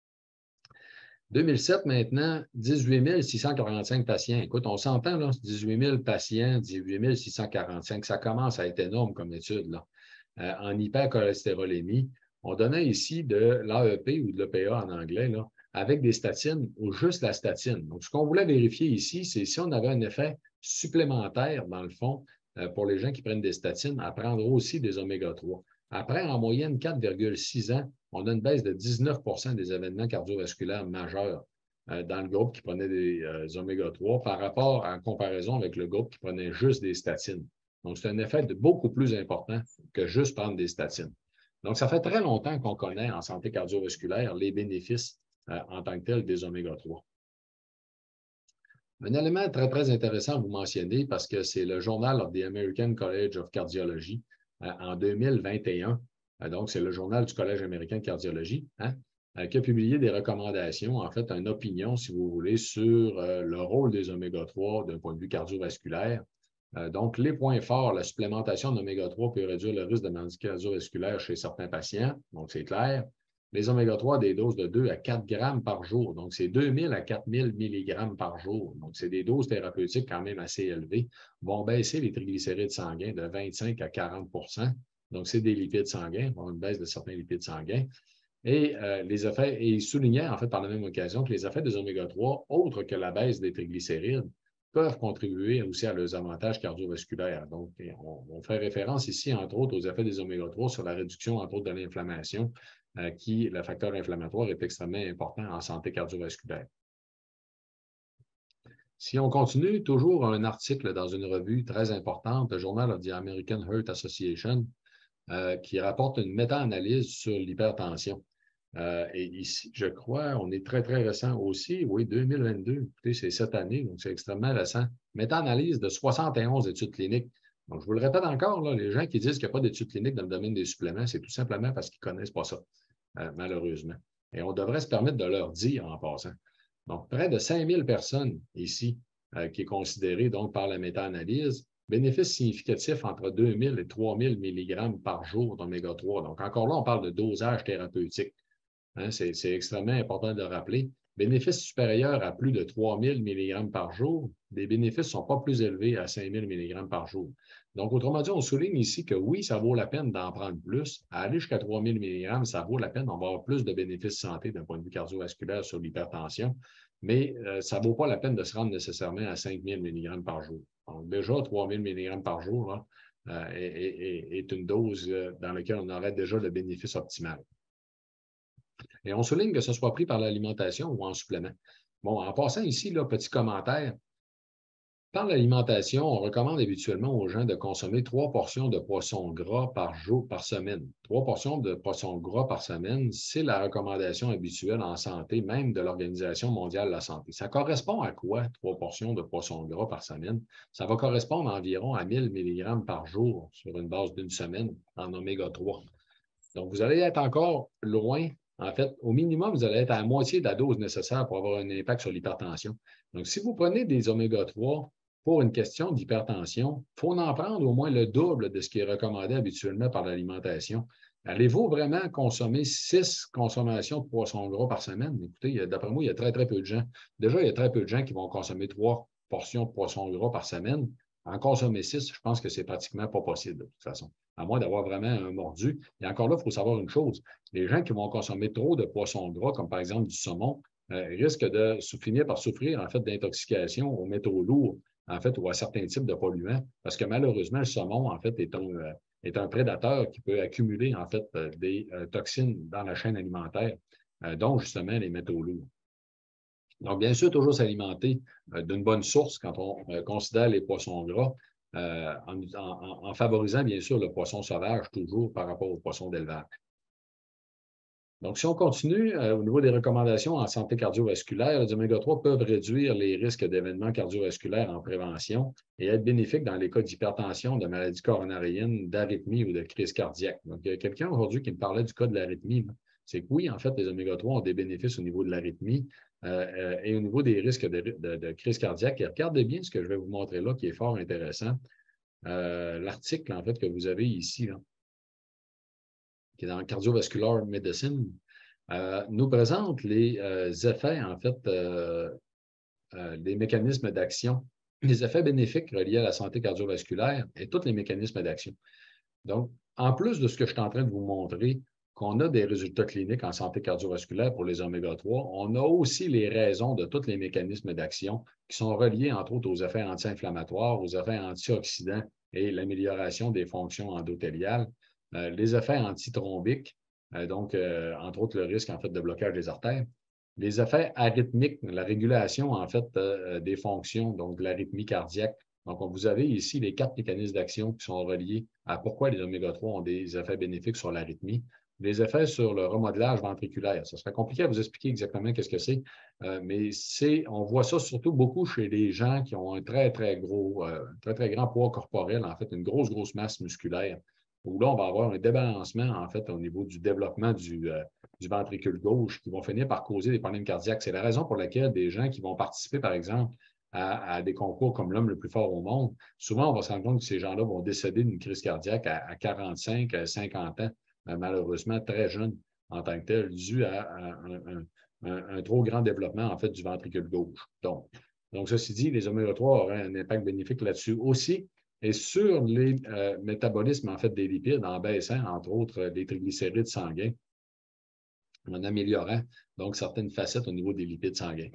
deux mille sept, maintenant, dix-huit mille six cent quarante-cinq patients. Écoute, on s'entend, là, dix-huit mille patients, dix-huit mille six cent quarante-cinq, ça commence à être énorme comme étude, là. Euh, en hypercholestérolémie, on donnait ici de l'A E P ou de l'E P A en anglais, là, avec des statines ou juste la statine. Donc, ce qu'on voulait vérifier ici, c'est si on avait un effet supplémentaire, dans le fond, euh, pour les gens qui prennent des statines, à prendre aussi des oméga trois. Après, en moyenne, quatre virgule six ans, on a une baisse de dix-neuf pour cent des événements cardiovasculaires majeurs euh, dans le groupe qui prenait des euh, oméga trois par rapport en comparaison avec le groupe qui prenait juste des statines. Donc, c'est un effet de beaucoup plus important que juste prendre des statines. Donc, ça fait très longtemps qu'on connaît en santé cardiovasculaire les bénéfices euh, en tant que tels des oméga trois. Un élément très, très intéressant à vous mentionner parce que c'est le Journal of the American College of Cardiology euh, en deux mille vingt et un. Euh, donc, c'est le journal du Collège américain de cardiologie hein, euh, qui a publié des recommandations, en fait, une opinion, si vous voulez, sur euh, le rôle des oméga trois d'un point de vue cardiovasculaire. Euh, donc, les points forts, la supplémentation d'oméga trois peut réduire le risque de maladie cardiovasculaire chez certains patients. Donc, c'est clair. Les oméga trois, des doses de deux à quatre grammes par jour. Donc, c'est deux mille à quatre mille milligrammes par jour. Donc, c'est des doses thérapeutiques quand même assez élevées. Vont baisser les triglycérides sanguins de vingt-cinq à quarante pour cent. Donc, c'est des lipides sanguins, vont une baisse de certains lipides sanguins. Et euh, les effets, et il soulignait en fait par la même occasion que les effets des oméga trois, autres que la baisse des triglycérides, peuvent contribuer aussi à leurs avantages cardiovasculaires. Donc, on, on fait référence ici, entre autres, aux effets des oméga trois sur la réduction, entre autres, de l'inflammation, euh, qui, le facteur inflammatoire, est extrêmement important en santé cardiovasculaire. Si on continue, toujours un article dans une revue très importante, le Journal of the American Heart Association, euh, qui rapporte une méta-analyse sur l'hypertension. Euh, et ici, je crois, on est très, très récent aussi. Oui, deux mille vingt-deux, écoutez, c'est cette année, donc c'est extrêmement récent. Méta-analyse de soixante et onze études cliniques. Donc, je vous le répète encore, là, les gens qui disent qu'il n'y a pas d'études cliniques dans le domaine des suppléments, c'est tout simplement parce qu'ils ne connaissent pas ça, euh, malheureusement. Et on devrait se permettre de leur dire en passant. Donc, près de cinq mille personnes ici, euh, qui est considérée donc par la méta-analyse, bénéfice significatif entre deux mille et trois mille milligrammes par jour d'oméga trois. Donc, encore là, on parle de dosage thérapeutique. Hein, c'est extrêmement important de le rappeler. Bénéfices supérieurs à plus de trois mille milligrammes par jour, les bénéfices ne sont pas plus élevés à cinq mille milligrammes par jour. Donc, autrement dit, on souligne ici que oui, ça vaut la peine d'en prendre plus. À aller jusqu'à trois mille milligrammes, ça vaut la peine. On va avoir plus de bénéfices santé d'un point de vue cardiovasculaire sur l'hypertension, mais euh, ça ne vaut pas la peine de se rendre nécessairement à cinq mille milligrammes par jour. Donc, déjà, trois mille milligrammes par jour là, euh, est, est, est une dose euh, dans laquelle on aurait déjà le bénéfice optimal. Et on souligne que ce soit pris par l'alimentation ou en supplément. Bon, en passant ici, là, petit commentaire. Par l'alimentation, on recommande habituellement aux gens de consommer trois portions de poisson gras par jour, par semaine. Trois portions de poisson gras par semaine, c'est la recommandation habituelle en santé, même de l'Organisation mondiale de la santé. Ça correspond à quoi, trois portions de poisson gras par semaine? Ça va correspondre environ à mille milligrammes par jour sur une base d'une semaine en oméga trois. Donc, vous allez être encore loin. En fait, au minimum, vous allez être à la moitié de la dose nécessaire pour avoir un impact sur l'hypertension. Donc, si vous prenez des oméga trois pour une question d'hypertension, il faut en prendre au moins le double de ce qui est recommandé habituellement par l'alimentation. Allez-vous vraiment consommer six consommations de poissons gras par semaine? Écoutez, d'après moi, il y a très, très peu de gens. Déjà, il y a très peu de gens qui vont consommer trois portions de poissons gras par semaine. En consommer six, je pense que c'est pratiquement pas possible, de toute façon, à moins d'avoir vraiment un mordu. Et encore là, il faut savoir une chose. Les gens qui vont consommer trop de poissons gras, comme par exemple du saumon, euh, risquent de finir par souffrir, en fait, d'intoxication aux métaux lourds, en fait, ou à certains types de polluants, parce que malheureusement, le saumon, en fait, est un, euh, est un prédateur qui peut accumuler, en fait, euh, des euh, toxines dans la chaîne alimentaire, euh, dont justement les métaux lourds. Donc, bien sûr, toujours s'alimenter euh, d'une bonne source quand on euh, considère les poissons gras, euh, en, en, en favorisant, bien sûr, le poisson sauvage toujours par rapport au poisson d'élevage. Donc, si on continue euh, au niveau des recommandations en santé cardiovasculaire, les oméga trois peuvent réduire les risques d'événements cardiovasculaires en prévention et être bénéfiques dans les cas d'hypertension, de maladies coronariennes, d'arythmie ou de crise cardiaque. Donc, il y a quelqu'un aujourd'hui qui me parlait du cas de l'arythmie. C'est que oui, en fait, les oméga trois ont des bénéfices au niveau de l'arythmie euh, euh, et au niveau des risques de, de, de crise cardiaque. Et regardez bien ce que je vais vous montrer là, qui est fort intéressant. Euh, L'article, en fait, que vous avez ici, là, qui est dans Cardiovascular Medicine, euh, nous présente les euh, effets, en fait, euh, euh, des mécanismes d'action, les effets bénéfiques reliés à la santé cardiovasculaire et tous les mécanismes d'action. Donc, en plus de ce que je suis en train de vous montrer, qu'on a des résultats cliniques en santé cardiovasculaire pour les oméga trois, on a aussi les raisons de tous les mécanismes d'action qui sont reliés, entre autres, aux effets anti-inflammatoires, aux effets antioxydants et l'amélioration des fonctions endothéliales, euh, les effets antithrombiques, euh, donc, euh, entre autres, le risque, en fait, de blocage des artères, les effets arythmiques, la régulation, en fait, euh, des fonctions, donc de l'arythmie cardiaque. Donc, vous avez ici les quatre mécanismes d'action qui sont reliés à pourquoi les oméga trois ont des effets bénéfiques sur l'arythmie. Les effets sur le remodelage ventriculaire. Ça serait compliqué à vous expliquer exactement qu'est-ce que c'est, euh, mais c'est, on voit ça surtout beaucoup chez les gens qui ont un très, très gros, euh, très, très grand poids corporel, en fait, une grosse, grosse masse musculaire, où là, on va avoir un débalancement, en fait, au niveau du développement du, euh, du ventricule gauche qui vont finir par causer des problèmes cardiaques. C'est la raison pour laquelle des gens qui vont participer, par exemple, à, à des concours comme l'homme le plus fort au monde, souvent, on va se rendre compte que ces gens-là vont décéder d'une crise cardiaque à, à quarante-cinq, à cinquante ans, malheureusement très jeunes en tant que tel, dû à, à un, un, un, un trop grand développement, en fait, du ventricule gauche. Donc, donc ceci dit, les oméga trois auraient un impact bénéfique là-dessus aussi. Et sur les euh, métabolismes, en fait, des lipides, en baissant, entre autres, les triglycérides sanguins, en améliorant, donc, certaines facettes au niveau des lipides sanguins.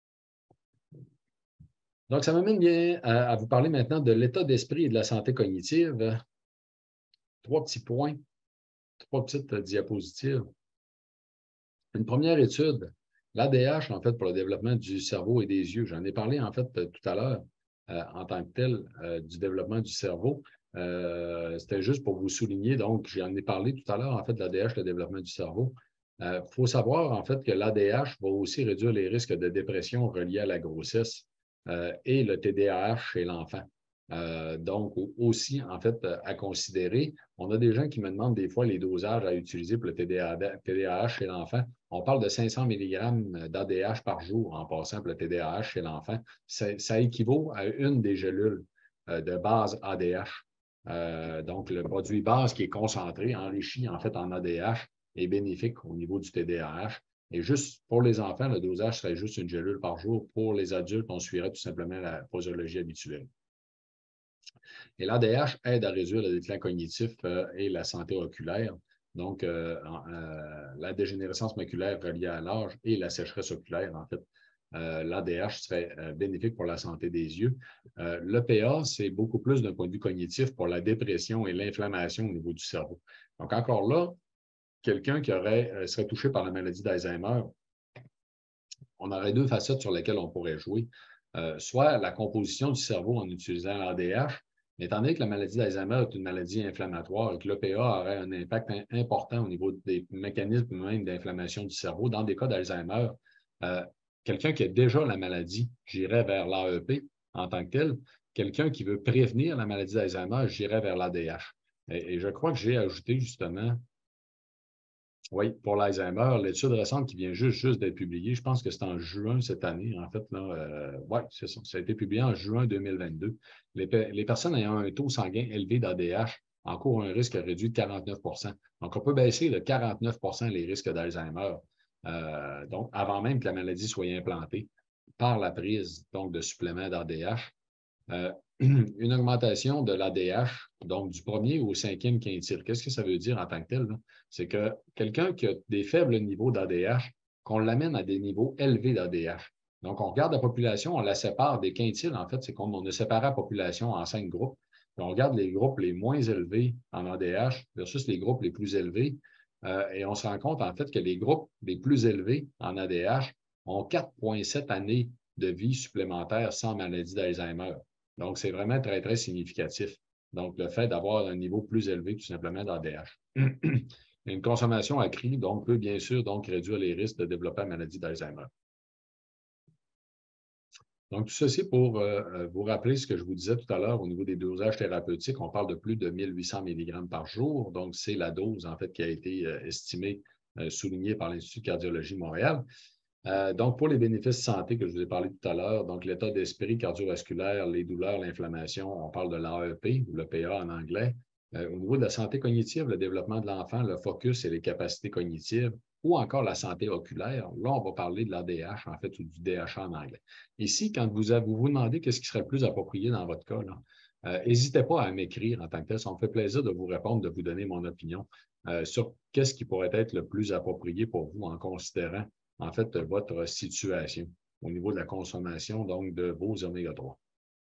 Donc, ça m'amène bien à, à vous parler maintenant de l'état d'esprit et de la santé cognitive. Trois petits points, trois petites diapositives. Une première étude, l'A D H, en fait, pour le développement du cerveau et des yeux. J'en ai parlé, en fait, tout à l'heure, euh, en tant que tel, euh, du développement du cerveau. Euh, C'était juste pour vous souligner, donc, j'en ai parlé tout à l'heure, en fait, de l'A D H, le développement du cerveau. Il euh, faut savoir, en fait, que l'A D H va aussi réduire les risques de dépression reliés à la grossesse euh, et le T D A H chez l'enfant. Euh, donc, aussi, en fait, à considérer. On a des gens qui me demandent des fois les dosages à utiliser pour le T D A H chez l'enfant. On parle de cinq cents milligrammes d'A D H par jour en passant pour le T D A H chez l'enfant. Ça, ça équivaut à une des gélules euh, de base A D H. Euh, donc, le produit base qui est concentré, enrichi en fait en A D H, est bénéfique au niveau du T D A H. Et juste pour les enfants, le dosage serait juste une gélule par jour. Pour les adultes, on suivrait tout simplement la posologie habituelle. Et l'A D H aide à réduire le déclin cognitif euh, et la santé oculaire. Donc, euh, euh, la dégénérescence maculaire reliée à l'âge et la sécheresse oculaire, en fait. Euh, l'A D H serait euh, bénéfique pour la santé des yeux. Euh, L'E P A, c'est beaucoup plus d'un point de vue cognitif pour la dépression et l'inflammation au niveau du cerveau. Donc, encore là, quelqu'un qui aurait, euh, serait touché par la maladie d'Alzheimer, on aurait deux facettes sur lesquelles on pourrait jouer. Euh, soit la composition du cerveau en utilisant l'A D H, mais étant donné que la maladie d'Alzheimer est une maladie inflammatoire et que l'E P A aurait un impact important au niveau des mécanismes même d'inflammation du cerveau, dans des cas d'Alzheimer, euh, quelqu'un qui a déjà la maladie, j'irais vers l'A E P en tant que tel. Quelqu'un qui veut prévenir la maladie d'Alzheimer, j'irais vers l'A D H. Et, et je crois que j'ai ajouté justement Oui, pour l'Alzheimer, l'étude récente qui vient juste, juste d'être publiée, je pense que c'est en juin cette année, en fait, là, euh, oui, c'est ça. Ça a été publié en juin deux mille vingt-deux. Les, les personnes ayant un taux sanguin élevé d'A D H encourent un risque réduit de quarante-neuf pour cent. Donc, on peut baisser de quarante-neuf pour cent les risques d'Alzheimer, euh, donc avant même que la maladie soit implantée par la prise donc, de suppléments d'A D H. Euh, une augmentation de l'A D H, donc du premier au cinquième quintile. Qu'est-ce que ça veut dire en tant que tel? C'est que quelqu'un qui a des faibles niveaux d'A D H, qu'on l'amène à des niveaux élevés d'A D H. Donc, on regarde la population, on la sépare des quintiles. En fait, c'est comme on a séparé la population en cinq groupes. Puis on regarde les groupes les moins élevés en A D H versus les groupes les plus élevés. Euh, et on se rend compte, en fait, que les groupes les plus élevés en A D H ont quatre virgule sept années de vie supplémentaire sans maladie d'Alzheimer. Donc, c'est vraiment très, très significatif. Donc, le fait d'avoir un niveau plus élevé, tout simplement, d'A D H. Une consommation accrue, donc, peut bien sûr donc réduire les risques de développer la maladie d'Alzheimer. Donc, tout ceci pour euh, vous rappeler ce que je vous disais tout à l'heure au niveau des dosages thérapeutiques. On parle de plus de mille huit cents milligrammes par jour. Donc, c'est la dose, en fait, qui a été euh, estimée, euh, soulignée par l'Institut de cardiologie de Montréal. Euh, donc, pour les bénéfices santé que je vous ai parlé tout à l'heure, donc l'état d'esprit cardiovasculaire, les douleurs, l'inflammation, on parle de l'A E P ou le P A en anglais. Euh, au niveau de la santé cognitive, le développement de l'enfant, le focus et les capacités cognitives, ou encore la santé oculaire, là, on va parler de l'A D H, en fait, ou du D H A en anglais. Ici, quand vous vous, vous demandez qu'est-ce qui serait le plus approprié dans votre cas, n'hésitez euh, pas à m'écrire en tant que tel. Ça me fait plaisir de vous répondre, de vous donner mon opinion euh, sur qu'est-ce qui pourrait être le plus approprié pour vous en considérant en fait, votre situation au niveau de la consommation, donc, de vos oméga trois.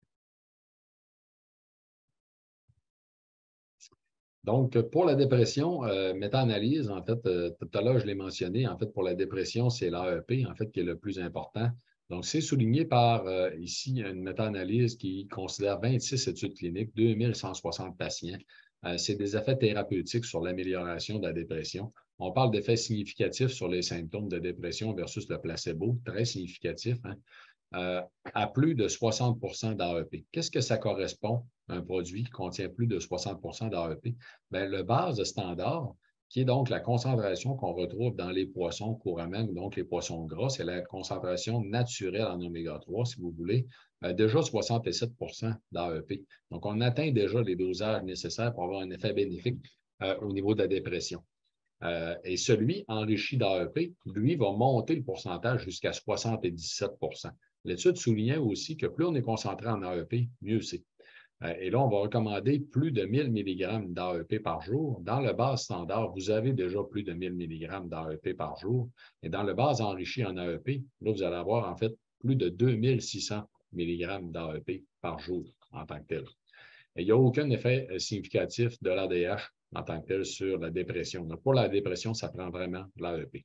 Donc, pour la dépression, euh, méta-analyse, en fait, euh, tout à l'heure, je l'ai mentionné, en fait, pour la dépression, c'est l'A E P, en fait, qui est le plus important. Donc, c'est souligné par, euh, ici, une méta-analyse qui considère vingt-six études cliniques, deux mille cent soixante patients. Euh, c'est des effets thérapeutiques sur l'amélioration de la dépression. On parle d'effets significatifs sur les symptômes de dépression versus le placebo, très significatif, hein? Euh, à plus de soixante pour cent d'A E P. Qu'est-ce que ça correspond à un produit qui contient plus de soixante pour cent d'A E P? Bien, le base standard, qui est donc la concentration qu'on retrouve dans les poissons couramment, donc les poissons gras, c'est la concentration naturelle en oméga trois, si vous voulez, euh, déjà soixante-sept pour cent d'A E P. Donc, on atteint déjà les dosages nécessaires pour avoir un effet bénéfique euh, au niveau de la dépression. Euh, et celui enrichi d'A E P, lui, va monter le pourcentage jusqu'à soixante-dix-sept pour cent. L'étude soulignait aussi que plus on est concentré en A E P, mieux c'est. Euh, et là, on va recommander plus de mille milligrammes d'A E P par jour. Dans le base standard, vous avez déjà plus de mille milligrammes d'A E P par jour. Et dans le base enrichi en A E P, là, vous allez avoir en fait plus de deux mille six cents milligrammes d'A E P par jour en tant que tel. Et il n'y a aucun effet significatif de l'A D H en tant que tel sur la dépression. Donc, pour la dépression, ça prend vraiment l'A E P.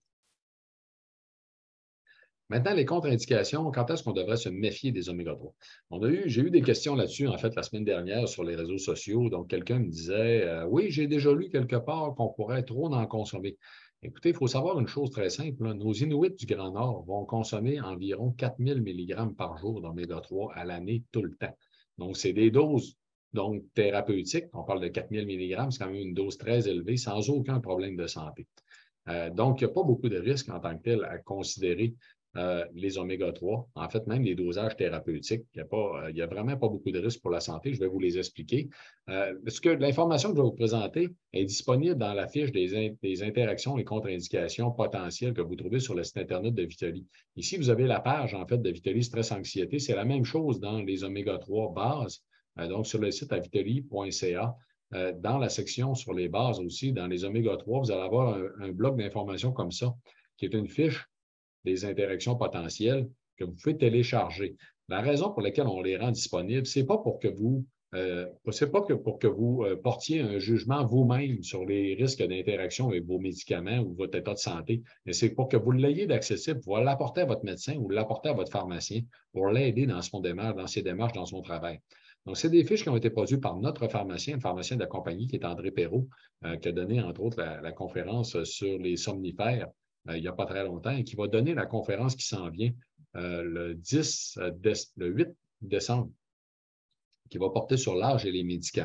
Maintenant, les contre-indications, quand est-ce qu'on devrait se méfier des oméga trois? On a eu, j'ai eu des questions là-dessus, en fait, la semaine dernière sur les réseaux sociaux. Donc, quelqu'un me disait euh, oui, j'ai déjà lu quelque part qu'on pourrait trop en consommer. Écoutez, il faut savoir une chose très simple. Là. Nos Inuits du Grand Nord vont consommer environ quatre mille milligrammes par jour d'oméga trois à l'année, tout le temps. Donc, c'est des doses donc, thérapeutiques. On parle de quatre mille milligrammes, c'est quand même une dose très élevée, sans aucun problème de santé. Euh, donc, il n'y a pas beaucoup de risques en tant que tel à considérer euh, les oméga trois. En fait, même les dosages thérapeutiques, il n'y a, a vraiment pas beaucoup de risques pour la santé. Je vais vous les expliquer. Euh, parce que l'information que je vais vous présenter est disponible dans la fiche des, in des interactions et contre-indications potentielles que vous trouvez sur le site Internet de Vitaly. Ici, vous avez la page, en fait, de Vitaly Stress Anxiété. C'est la même chose dans les oméga trois bases. Euh, donc, sur le site à vitaly point c a. Euh, dans la section sur les bases aussi, dans les oméga trois, vous allez avoir un, un bloc d'informations comme ça, qui est une fiche des interactions potentielles que vous pouvez télécharger. La raison pour laquelle on les rend disponibles, ce n'est pas pour que vous euh, c'est pas que pour que vous euh, portiez un jugement vous-même sur les risques d'interaction avec vos médicaments ou votre état de santé, mais c'est pour que vous l'ayez d'accessible, pour l'apporter à votre médecin ou l'apporter à votre pharmacien pour l'aider dans son démarche, dans ses démarches, dans son travail. Donc, c'est des fiches qui ont été produites par notre pharmacien, le pharmacien de la compagnie, qui est André Perrault, euh, qui a donné, entre autres, la, la conférence sur les somnifères euh, il n'y a pas très longtemps et qui va donner la conférence qui s'en vient euh, le, dix, euh, le huit décembre, qui va porter sur l'âge et les médicaments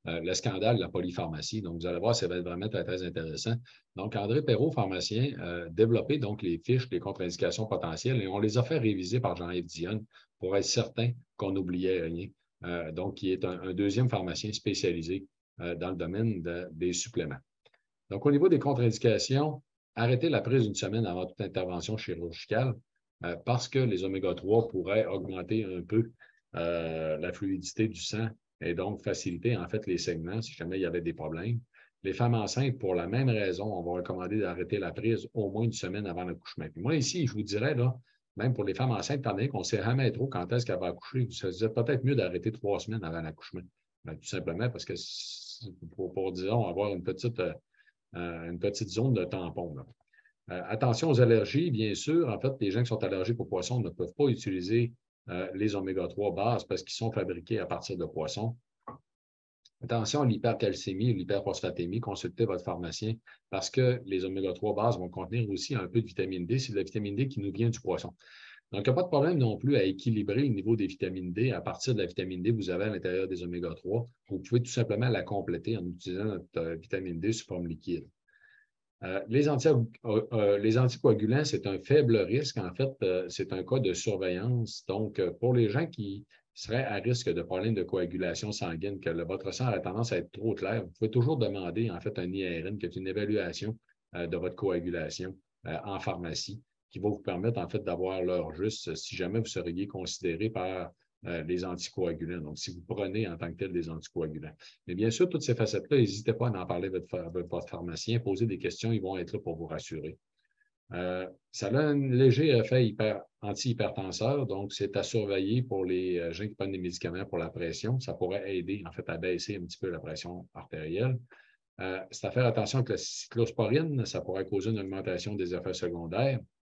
euh, le scandale de la polypharmacie. Donc, vous allez voir, ça va être vraiment très, très intéressant. Donc, André Perrault, pharmacien, a développé donc les fiches des contre-indications potentielles et on les a fait réviser par Jean-Yves Dionne pour être certain qu'on n'oubliait rien. Euh, donc, qui est un, un deuxième pharmacien spécialisé euh, dans le domaine de, des suppléments. Donc, au niveau des contre-indications, arrêtez la prise une semaine avant toute intervention chirurgicale euh, parce que les oméga trois pourraient augmenter un peu euh, la fluidité du sang et donc faciliter en fait les saignements si jamais il y avait des problèmes. Les femmes enceintes, pour la même raison, on va recommander d'arrêter la prise au moins une semaine avant l'accouchement. Moi, ici, je vous dirais, là, même pour les femmes enceintes, étant donné qu'on ne sait jamais trop quand est-ce qu'elle va accoucher, c'est peut-être mieux d'arrêter trois semaines avant l'accouchement. Ben, tout simplement parce que pour, pour, disons, avoir une petite, euh, une petite zone de tampon. Là. Euh, attention aux allergies, bien sûr. En fait, les gens qui sont allergiques aux poissons ne peuvent pas utiliser euh, les oméga trois bases parce qu'ils sont fabriqués à partir de poissons. Attention à l'hypercalcémie ou l'hyperphosphatémie, consultez votre pharmacien parce que les oméga trois bases vont contenir aussi un peu de vitamine D. C'est de la vitamine D qui nous vient du poisson. Donc, il n'y a pas de problème non plus à équilibrer le niveau des vitamines D. À partir de la vitamine D, vous avez à l'intérieur des oméga trois. Vous pouvez tout simplement la compléter en utilisant notre euh, vitamine D sous forme liquide. Euh, les, anti euh, les anticoagulants, c'est un faible risque. En fait, euh, c'est un cas de surveillance. Donc, euh, pour les gens qui seraient à risque de problèmes de coagulation sanguine, que le, votre sang a tendance à être trop clair, vous pouvez toujours demander, en fait, un I R N, qui est une évaluation euh, de votre coagulation euh, en pharmacie, qui va vous permettre, en fait, d'avoir l'heure juste si jamais vous seriez considéré par euh, les anticoagulants. Donc, si vous prenez en tant que tel des anticoagulants. Mais bien sûr, toutes ces facettes-là, n'hésitez pas à en parler avec votre, votre pharmacien, poser des questions, ils vont être là pour vous rassurer. Euh, ça a un léger effet hyper, anti-hypertenseur, donc c'est à surveiller pour les gens qui prennent des médicaments pour la pression. Ça pourrait aider, en fait, à baisser un petit peu la pression artérielle. Euh, c'est à faire attention avec la cyclosporine, ça pourrait causer une augmentation des effets secondaires.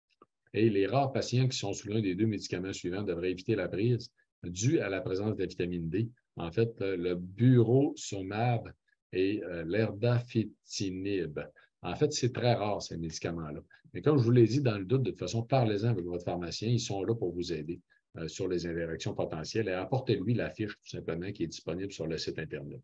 Et les rares patients qui sont sous l'un des deux médicaments suivants devraient éviter la prise due à la présence de vitamine D. En fait, le burosumab et euh, l'erdafitinib. En fait, c'est très rare, ces médicaments-là. Mais comme je vous l'ai dit, dans le doute, de toute façon, parlez-en avec votre pharmacien. Ils sont là pour vous aider euh, sur les interactions potentielles et apportez-lui la fiche, tout simplement, qui est disponible sur le site Internet.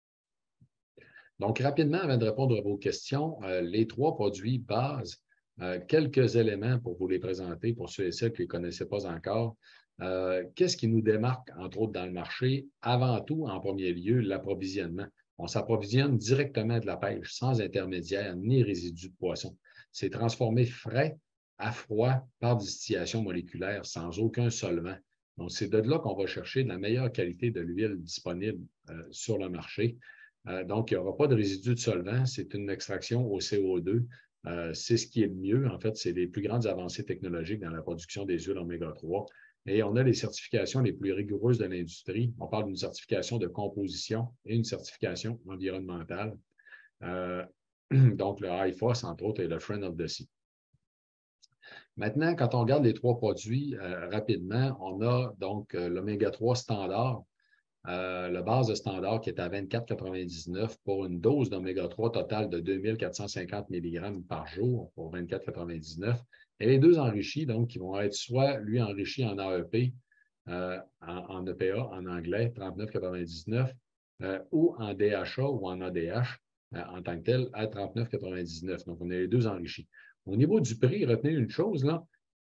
Donc, rapidement, avant de répondre à vos questions, euh, les trois produits base, euh, quelques éléments pour vous les présenter pour ceux et celles qui ne les connaissaient pas encore. Euh, Qu'est-ce qui nous démarque, entre autres, dans le marché? Avant tout, en premier lieu, l'approvisionnement. On s'approvisionne directement de la pêche, sans intermédiaire ni résidus de poisson. C'est transformé frais à froid par distillation moléculaire, sans aucun solvant. Donc, c'est de là qu'on va chercher de la meilleure qualité de l'huile disponible euh, sur le marché. Euh, donc, il n'y aura pas de résidus de solvant. C'est une extraction au C O deux. Euh, c'est ce qui est le mieux. En fait, c'est les plus grandes avancées technologiques dans la production des huiles oméga trois. Et on a les certifications les plus rigoureuses de l'industrie. On parle d'une certification de composition et une certification environnementale. Euh, donc, le I F O S, entre autres, et le Friend of the Sea. Maintenant, quand on regarde les trois produits euh, rapidement, on a donc euh, l'oméga trois standard. Euh, le base de standard qui est à vingt-quatre virgule quatre-vingt-dix-neuf pour une dose d'oméga trois totale de deux mille quatre cent cinquante milligrammes par jour pour vingt-quatre virgule quatre-vingt-dix-neuf. Et les deux enrichis, donc, qui vont être soit lui enrichi en A E P, euh, en, en E P A en anglais, trente-neuf virgule quatre-vingt-dix-neuf, euh, ou en D H A ou en A D H euh, en tant que tel à trente-neuf virgule quatre-vingt-dix-neuf. Donc, on a les deux enrichis. Au niveau du prix, retenez une chose, là,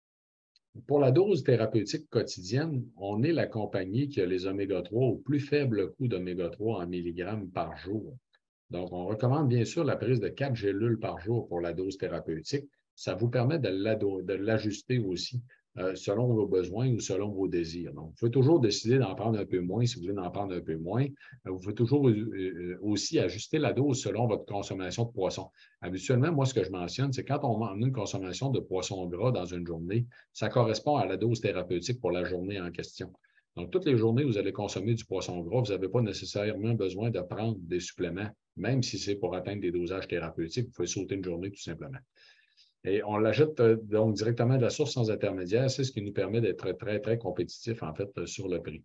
pour la dose thérapeutique quotidienne, on est la compagnie qui a les oméga trois au plus faible coût d'oméga trois en milligrammes par jour. Donc, on recommande bien sûr la prise de quatre gélules par jour pour la dose thérapeutique. Ça vous permet de l'ajuster aussi euh, selon vos besoins ou selon vos désirs. Donc, vous pouvez toujours décider d'en prendre un peu moins si vous voulez en prendre un peu moins. Vous pouvez toujours euh, aussi ajuster la dose selon votre consommation de poisson. Habituellement, moi, ce que je mentionne, c'est quand on a une consommation de poisson gras dans une journée, ça correspond à la dose thérapeutique pour la journée en question. Donc, toutes les journées, vous allez consommer du poisson gras, vous n'avez pas nécessairement besoin de prendre des suppléments, même si c'est pour atteindre des dosages thérapeutiques. Vous pouvez sauter une journée tout simplement. Et on l'achète donc directement de la source sans intermédiaire. C'est ce qui nous permet d'être très, très compétitif, en fait, sur le prix.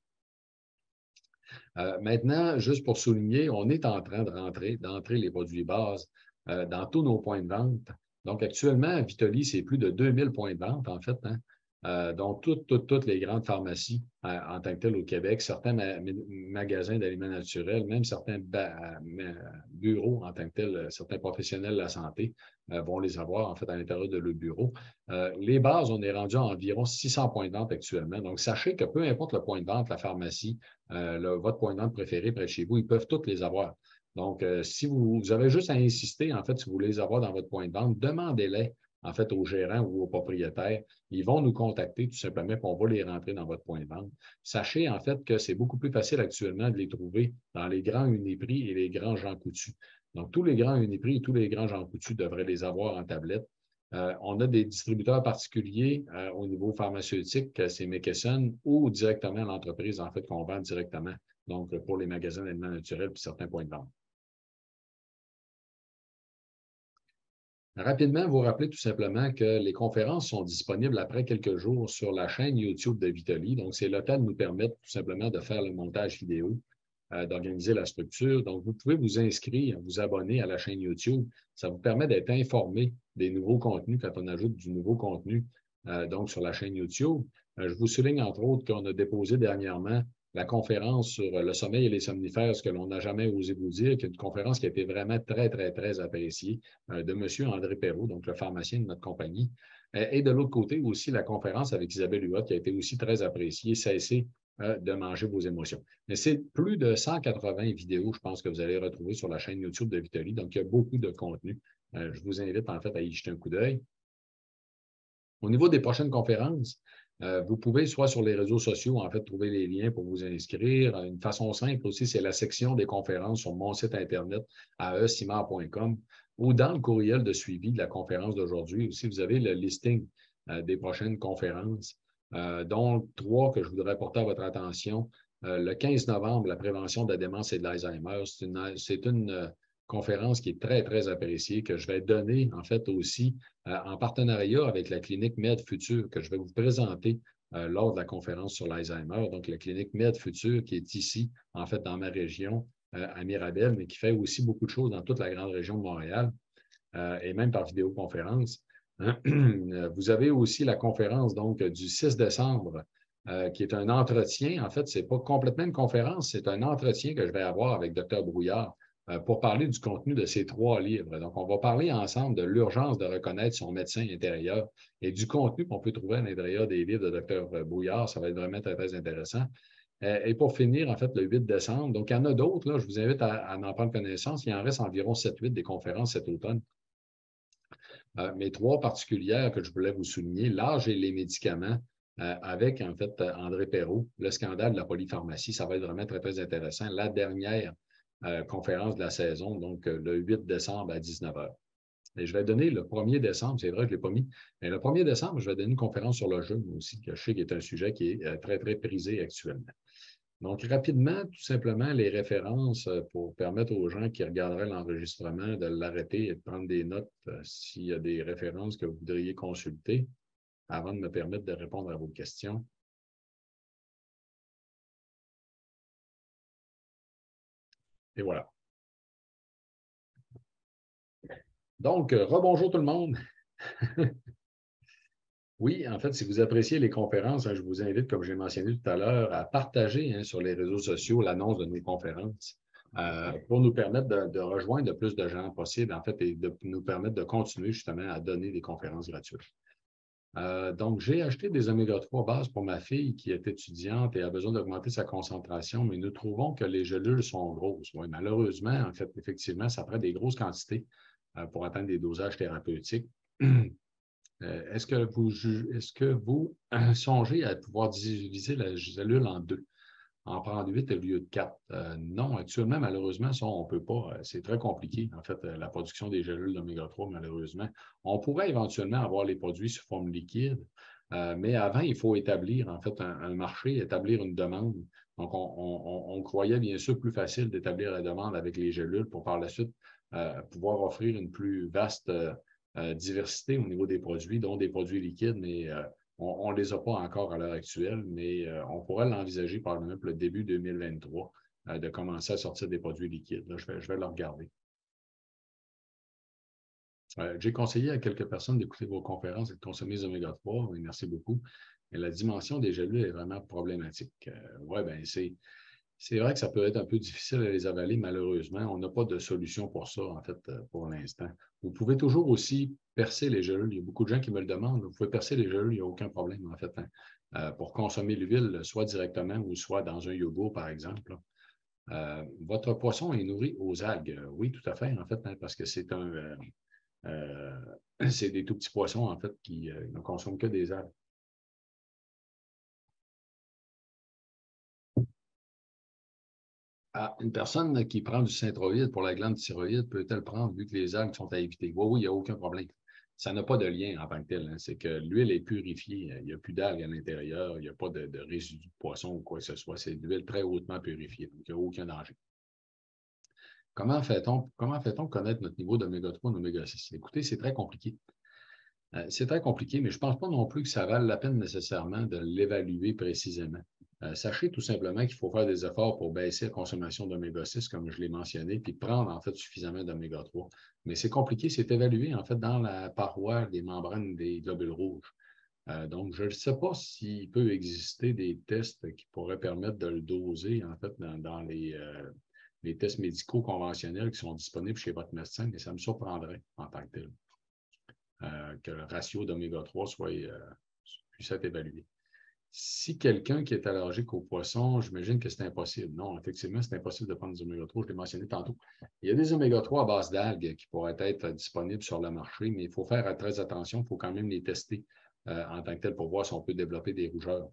Euh, maintenant, juste pour souligner, on est en train de rentrer, d'entrer les produits bases euh, dans tous nos points de vente. Donc, actuellement, à Vitoli, c'est plus de deux mille points de vente, en fait. Hein. Euh, donc, toutes, toutes, toutes les grandes pharmacies euh, en tant que telles au Québec, certains ma magasins d'aliments naturels, même certains bureaux en tant que tels, certains professionnels de la santé euh, vont les avoir en fait à l'intérieur de leur bureau. Euh, les bases, on est rendu à environ six cents points de vente actuellement. Donc, sachez que peu importe le point de vente, la pharmacie, euh, le, votre point de vente préféré près de chez vous, ils peuvent tous les avoir. Donc, euh, si vous, vous avez juste à insister, en fait, si vous voulez les avoir dans votre point de vente, demandez-les en fait, aux gérants ou aux propriétaires. Ils vont nous contacter tout simplement, puis on va les rentrer dans votre point de vente. Sachez en fait que c'est beaucoup plus facile actuellement de les trouver dans les grands Uniprix et les grands Jean Coutu. Donc, tous les grands Uniprix et tous les grands Jean Coutu devraient les avoir en tablette. Euh, on a des distributeurs particuliers euh, au niveau pharmaceutique, c'est McKesson ou directement l'entreprise, en fait, qu'on vend directement, donc pour les magasins d'aliments naturels et certains points de vente. Rapidement, vous rappelez tout simplement que les conférences sont disponibles après quelques jours sur la chaîne YouTube de Vitali. Donc, c'est le temps de nous permettre tout simplement de faire le montage vidéo, euh, d'organiser la structure. Donc, vous pouvez vous inscrire, vous abonner à la chaîne YouTube. Ça vous permet d'être informé des nouveaux contenus quand on ajoute du nouveau contenu euh, donc sur la chaîne YouTube. Euh, je vous souligne entre autres qu'on a déposé dernièrement la conférence sur le sommeil et les somnifères, ce que l'on n'a jamais osé vous dire, qui est une conférence qui a été vraiment très, très, très appréciée euh, de M. André Perrault, donc le pharmacien de notre compagnie. Euh, et de l'autre côté aussi, la conférence avec Isabelle Huot, qui a été aussi très appréciée, Cessez euh, de manger vos émotions. Mais c'est plus de cent quatre-vingts vidéos, je pense, que vous allez retrouver sur la chaîne YouTube de Vitali. Donc, il y a beaucoup de contenu. Euh, je vous invite, en fait, à y jeter un coup d'œil. Au niveau des prochaines conférences, euh, vous pouvez, soit sur les réseaux sociaux, en fait, trouver les liens pour vous inscrire. Une façon simple aussi, c'est la section des conférences sur mon site Internet, a e simard point com, ou dans le courriel de suivi de la conférence d'aujourd'hui. Aussi, vous avez le listing euh, des prochaines conférences, euh, dont trois que je voudrais porter à votre attention. Euh, le quinze novembre, la prévention de la démence et de l'Alzheimer. C'est une, c'est une euh, conférence qui est très, très appréciée, que je vais donner, en fait, aussi euh, en partenariat avec la clinique Med Futur, que je vais vous présenter euh, lors de la conférence sur l'Alzheimer. Donc, la clinique Med Futur qui est ici, en fait, dans ma région, euh, à Mirabel, mais qui fait aussi beaucoup de choses dans toute la grande région de Montréal euh, et même par vidéoconférence. Vous avez aussi la conférence, donc, du six décembre, euh, qui est un entretien. En fait, ce n'est pas complètement une conférence, c'est un entretien que je vais avoir avec docteur Brouillard euh, pour parler du contenu de ces trois livres. Donc, on va parler ensemble de l'urgence de reconnaître son médecin intérieur et du contenu qu'on peut trouver à l'intérieur des livres de docteur Brouillard. Ça va être vraiment très, très intéressant. Et pour finir, en fait, le huit décembre, donc il y en a d'autres, là, je vous invite à, à en prendre connaissance. Il en reste environ sept huit des conférences cet automne. Euh, mes trois particulières que je voulais vous souligner, l'âge et les médicaments, euh, avec, en fait, André Perrault, le scandale de la polypharmacie. Ça va être vraiment très, très intéressant. La dernière euh, conférence de la saison, donc euh, le huit décembre à dix-neuf heures. Et je vais donner le premier décembre, c'est vrai, je ne l'ai pas mis, mais le premier décembre, je vais donner une conférence sur le jeûne aussi, que je sais qui est un sujet qui est euh, très, très prisé actuellement. Donc, rapidement, tout simplement, les références pour permettre aux gens qui regarderaient l'enregistrement de l'arrêter et de prendre des notes euh, s'il y a des références que vous voudriez consulter avant de me permettre de répondre à vos questions. Et voilà. Donc, euh, rebonjour tout le monde. Oui, en fait, si vous appréciez les conférences, hein, je vous invite, comme j'ai mentionné tout à l'heure, à partager hein, sur les réseaux sociaux l'annonce de nos conférences euh, pour nous permettre de, de rejoindre le plus de gens possible, en fait, et de nous permettre de continuer justement à donner des conférences gratuites. Euh, donc, j'ai acheté des oméga trois bases pour ma fille qui est étudiante et a besoin d'augmenter sa concentration, mais nous trouvons que les gélules sont grosses. Oui, malheureusement, en fait, effectivement, ça prend des grosses quantités euh, pour atteindre des dosages thérapeutiques. Euh, est-ce que vous, est-ce que vous euh, songez à pouvoir diviser la gélule en deux, en prendre huit au lieu de quatre? Euh, non, actuellement, malheureusement, ça, on ne peut pas. C'est très compliqué, en fait, la production des gélules d'oméga trois, malheureusement. On pourrait éventuellement avoir les produits sous forme liquide, euh, mais avant, il faut établir, en fait, un, un marché, établir une demande. Donc, on, on, on croyait bien sûr plus facile d'établir la demande avec les gélules pour par la suite euh, pouvoir offrir une plus vaste euh, Euh, diversité au niveau des produits, dont des produits liquides, mais euh, on ne les a pas encore à l'heure actuelle, mais euh, on pourrait l'envisager probablement pour le début deux mille vingt-trois euh, de commencer à sortir des produits liquides. Là, je vais, je vais le regarder. Euh, j'ai conseillé à quelques personnes d'écouter vos conférences et de consommer les oméga trois. Oui, merci beaucoup. mais la dimension des gélules est vraiment problématique. Euh, oui, bien, c'est, c'est vrai que ça peut être un peu difficile à les avaler, malheureusement. On n'a pas de solution pour ça, en fait, pour l'instant. Vous pouvez toujours aussi percer les gélules. Il y a beaucoup de gens qui me le demandent. Vous pouvez percer les gélules, il n'y a aucun problème, en fait, hein, euh, pour consommer l'huile, soit directement ou soit dans un yogourt, par exemple. Euh, votre poisson est nourri aux algues. Oui, tout à fait, en fait, hein, parce que c'est un... Euh, euh, c'est des tout petits poissons, en fait, qui euh, ne consomment que des algues. Ah, une personne qui prend du synthroïde pour la glande thyroïde peut-elle prendre vu que les algues sont à éviter? Oui, oui, il n'y a aucun problème. Ça n'a pas de lien en tant que tel, hein. C'est que l'huile est purifiée. Il n'y a plus d'algues à l'intérieur. Il n'y a pas de, de résidus de poisson ou quoi que ce soit. C'est de l'huile très hautement purifiée. Donc, il n'y a aucun danger. Comment fait-on comment fait-on connaître notre niveau d'oméga trois et d'oméga six? Écoutez, c'est très compliqué. Euh, c'est très compliqué, mais je ne pense pas non plus que ça vale la peine nécessairement de l'évaluer précisément. Euh, sachez tout simplement qu'il faut faire des efforts pour baisser la consommation d'oméga six, comme je l'ai mentionné, puis prendre en fait suffisamment d'oméga trois. Mais c'est compliqué, c'est évalué en fait dans la paroi des membranes des globules rouges. Euh, donc, je ne sais pas s'il peut exister des tests qui pourraient permettre de le doser en fait dans, dans les, euh, les tests médicaux conventionnels qui sont disponibles chez votre médecin, mais ça me surprendrait en tant que tel. Euh, que le ratio d'oméga trois soit, euh, puisse être évalué. Si quelqu'un qui est allergique aux poissons, j'imagine que c'est impossible. Non, effectivement, c'est impossible de prendre des oméga trois, je l'ai mentionné tantôt. Il y a des oméga trois à base d'algues qui pourraient être disponibles sur le marché, mais il faut faire très attention, il faut quand même les tester euh, en tant que tel pour voir si on peut développer des rougeurs.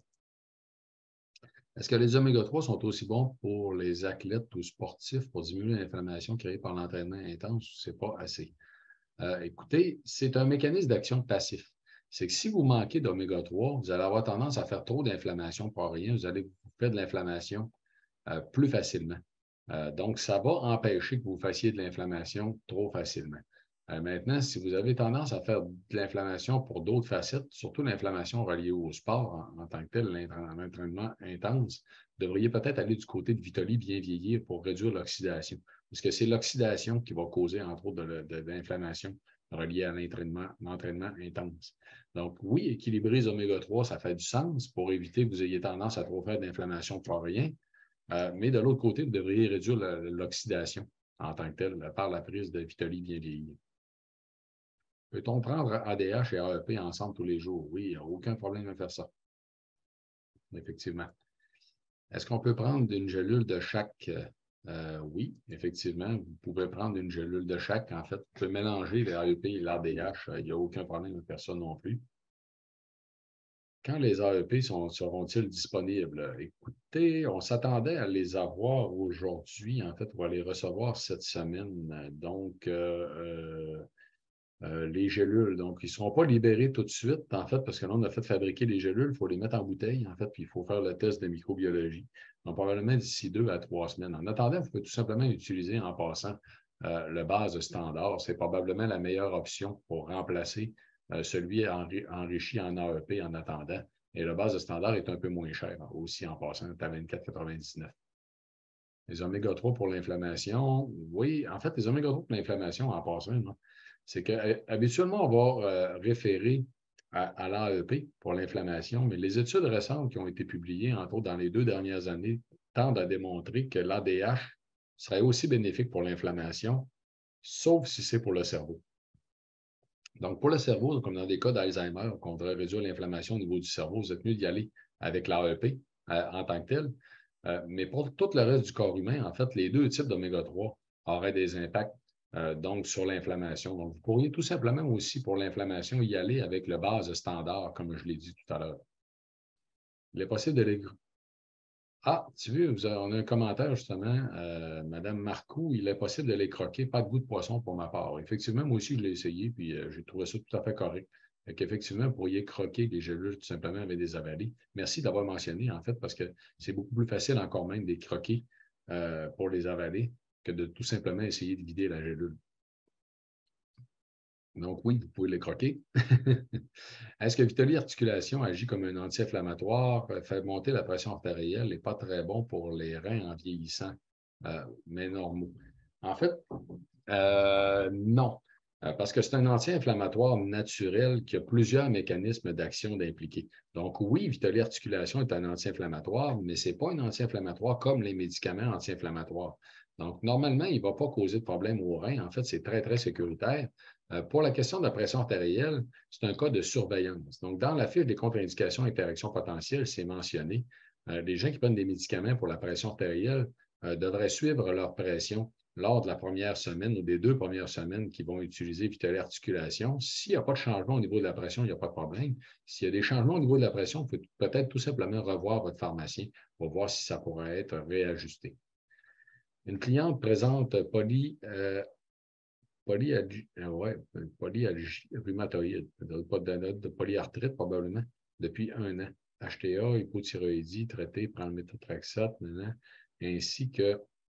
Est-ce que les oméga trois sont aussi bons pour les athlètes ou sportifs pour diminuer l'inflammation créée par l'entraînement intense? Ce n'est pas assez. Euh, écoutez, c'est un mécanisme d'action passif. C'est que si vous manquez d'oméga trois, vous allez avoir tendance à faire trop d'inflammation pour rien. Vous allez vous faire de l'inflammation euh, plus facilement. Euh, donc, ça va empêcher que vous fassiez de l'inflammation trop facilement. Euh, maintenant, si vous avez tendance à faire de l'inflammation pour d'autres facettes, surtout l'inflammation reliée au sport en, en tant que tel, l'entraînement intense, vous devriez peut-être aller du côté de Vitali bien vieillir pour réduire l'oxydation. Parce que c'est l'oxydation qui va causer, entre autres, de, de, de l'inflammation reliée à l'entraînement, l'entraînement intense. Donc, oui, équilibrer les oméga trois, ça fait du sens pour éviter que vous ayez tendance à trop faire d'inflammation pour rien. Euh, mais de l'autre côté, vous devriez réduire l'oxydation en tant que telle par la prise de Vitali bien vieilli. Peut-on prendre A D H et A E P ensemble tous les jours? Oui, il n'y a aucun problème à faire ça. Effectivement. Est-ce qu'on peut prendre une gélule de chaque? Euh, oui, effectivement. Vous pouvez prendre une gélule de chaque. En fait, vous pouvez mélanger les A E P et l'A D H. Il n'y a aucun problème à faire ça non plus. Quand les A E P sont, seront-ils disponibles? Écoutez, on s'attendait à les avoir aujourd'hui, en fait, on va les recevoir cette semaine. Donc, euh, euh, les gélules, donc, ils ne seront pas libérés tout de suite, en fait, parce que là, on a fait fabriquer les gélules, il faut les mettre en bouteille, en fait, puis il faut faire le test de microbiologie. Donc, probablement d'ici deux à trois semaines. En attendant, vous pouvez tout simplement utiliser en passant euh, le base standard. C'est probablement la meilleure option pour remplacer euh, celui enri enrichi en A E P en attendant. Et le base standard est un peu moins cher aussi en passant à vingt-quatre quatre-vingt-dix-neuf. Les oméga trois pour l'inflammation, oui, en fait, les oméga trois pour l'inflammation en passant, c'est qu'habituellement, on va euh, référer à, à l'A E P pour l'inflammation, mais les études récentes qui ont été publiées, entre autres dans les deux dernières années, tendent à démontrer que l'A D H serait aussi bénéfique pour l'inflammation, sauf si c'est pour le cerveau. Donc, pour le cerveau, comme dans des cas d'Alzheimer, qu'on voudrait réduire l'inflammation au niveau du cerveau, vous êtes mieux d'y aller avec l'A E P euh, en tant que tel. Euh, mais pour tout le reste du corps humain, en fait, les deux types d'oméga trois auraient des impacts euh, donc sur l'inflammation. Donc, vous pourriez tout simplement aussi, pour l'inflammation, y aller avec le base standard, comme je l'ai dit tout à l'heure. Il est possible de les... Ah, tu vois, on a un commentaire justement, euh, Madame Marcoux, il est possible de les croquer, pas de goût de poisson pour ma part. Effectivement, moi aussi, je l'ai essayé, puis euh, j'ai trouvé ça tout à fait correct. Fait qu'effectivement, vous pourriez croquer des gélules tout simplement avec des avalés. Merci d'avoir mentionné, en fait, parce que c'est beaucoup plus facile encore même de les croquer euh, pour les avaler que de tout simplement essayer de vider la gélule. Donc oui, vous pouvez les croquer. Est-ce que Vitali Articulation agit comme un anti-inflammatoire, fait monter la pression artérielle, n'est pas très bon pour les reins en vieillissant, euh, mais normaux? En fait, euh, non. Euh, parce que c'est un anti-inflammatoire naturel qui a plusieurs mécanismes d'action d'impliquer. Donc, oui, Vitaly Articulation est un anti-inflammatoire, mais ce n'est pas un anti-inflammatoire comme les médicaments anti-inflammatoires. Donc, normalement, il ne va pas causer de problème au rein. En fait, c'est très, très sécuritaire. Euh, pour la question de la pression artérielle, c'est un cas de surveillance. Donc, dans la fiche des contre-indications et interactions potentielles, c'est mentionné. Euh, les gens qui prennent des médicaments pour la pression artérielle euh, devraient suivre leur pression lors de la première semaine ou des deux premières semaines qu'ils vont utiliser Vitaly Articulation. S'il n'y a pas de changement au niveau de la pression, il n'y a pas de problème. S'il y a des changements au niveau de la pression, vous pouvez peut-être tout simplement revoir votre pharmacien pour voir si ça pourrait être réajusté. Une cliente présente poly, euh, polyalgie, euh, ouais, polyalgie rhumatoïde, pas de note de polyarthrite probablement, depuis un an. H T A, hypothyroïdie, traité, prend le méthotrexate, ainsi que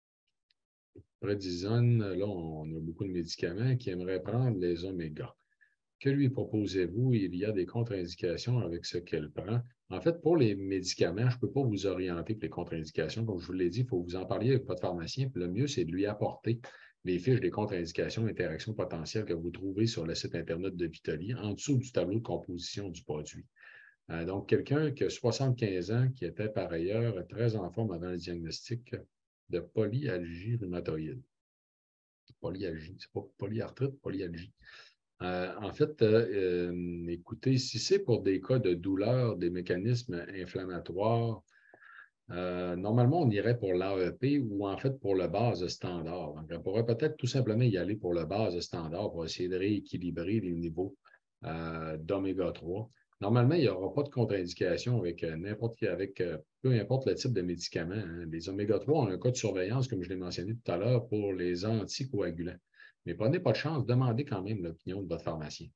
prédisone. Là, on a beaucoup de médicaments qui aimeraient prendre les oméga. Que lui proposez-vous? Il y a des contre-indications avec ce qu'elle prend. En fait, pour les médicaments, je ne peux pas vous orienter pour les contre-indications. Comme je vous l'ai dit, il faut vous en parler avec votre pharmacien. Puis le mieux, c'est de lui apporter les fiches des contre-indications, interactions potentielles que vous trouvez sur le site Internet de Vitaly, en dessous du tableau de composition du produit. Euh, donc, quelqu'un qui a soixante-quinze ans, qui était par ailleurs très en forme avant le diagnostic de polyalgie rhumatoïde. Polyalgie, c'est pas polyarthrite, polyalgie. Euh, en fait, euh, euh, écoutez, si c'est pour des cas de douleur, des mécanismes inflammatoires, euh, normalement, on irait pour l'A E P ou en fait pour le base standard. Donc, on pourrait peut-être tout simplement y aller pour le base standard pour essayer de rééquilibrer les niveaux euh, d'oméga trois. Normalement, il n'y aura pas de contre-indication avec euh, n'importe avec euh, peu importe le type de médicament. Hein. Les oméga trois ont un cas de surveillance, comme je l'ai mentionné tout à l'heure, pour les anticoagulants. Mais prenez pas de chance, demandez quand même l'opinion de votre pharmacien.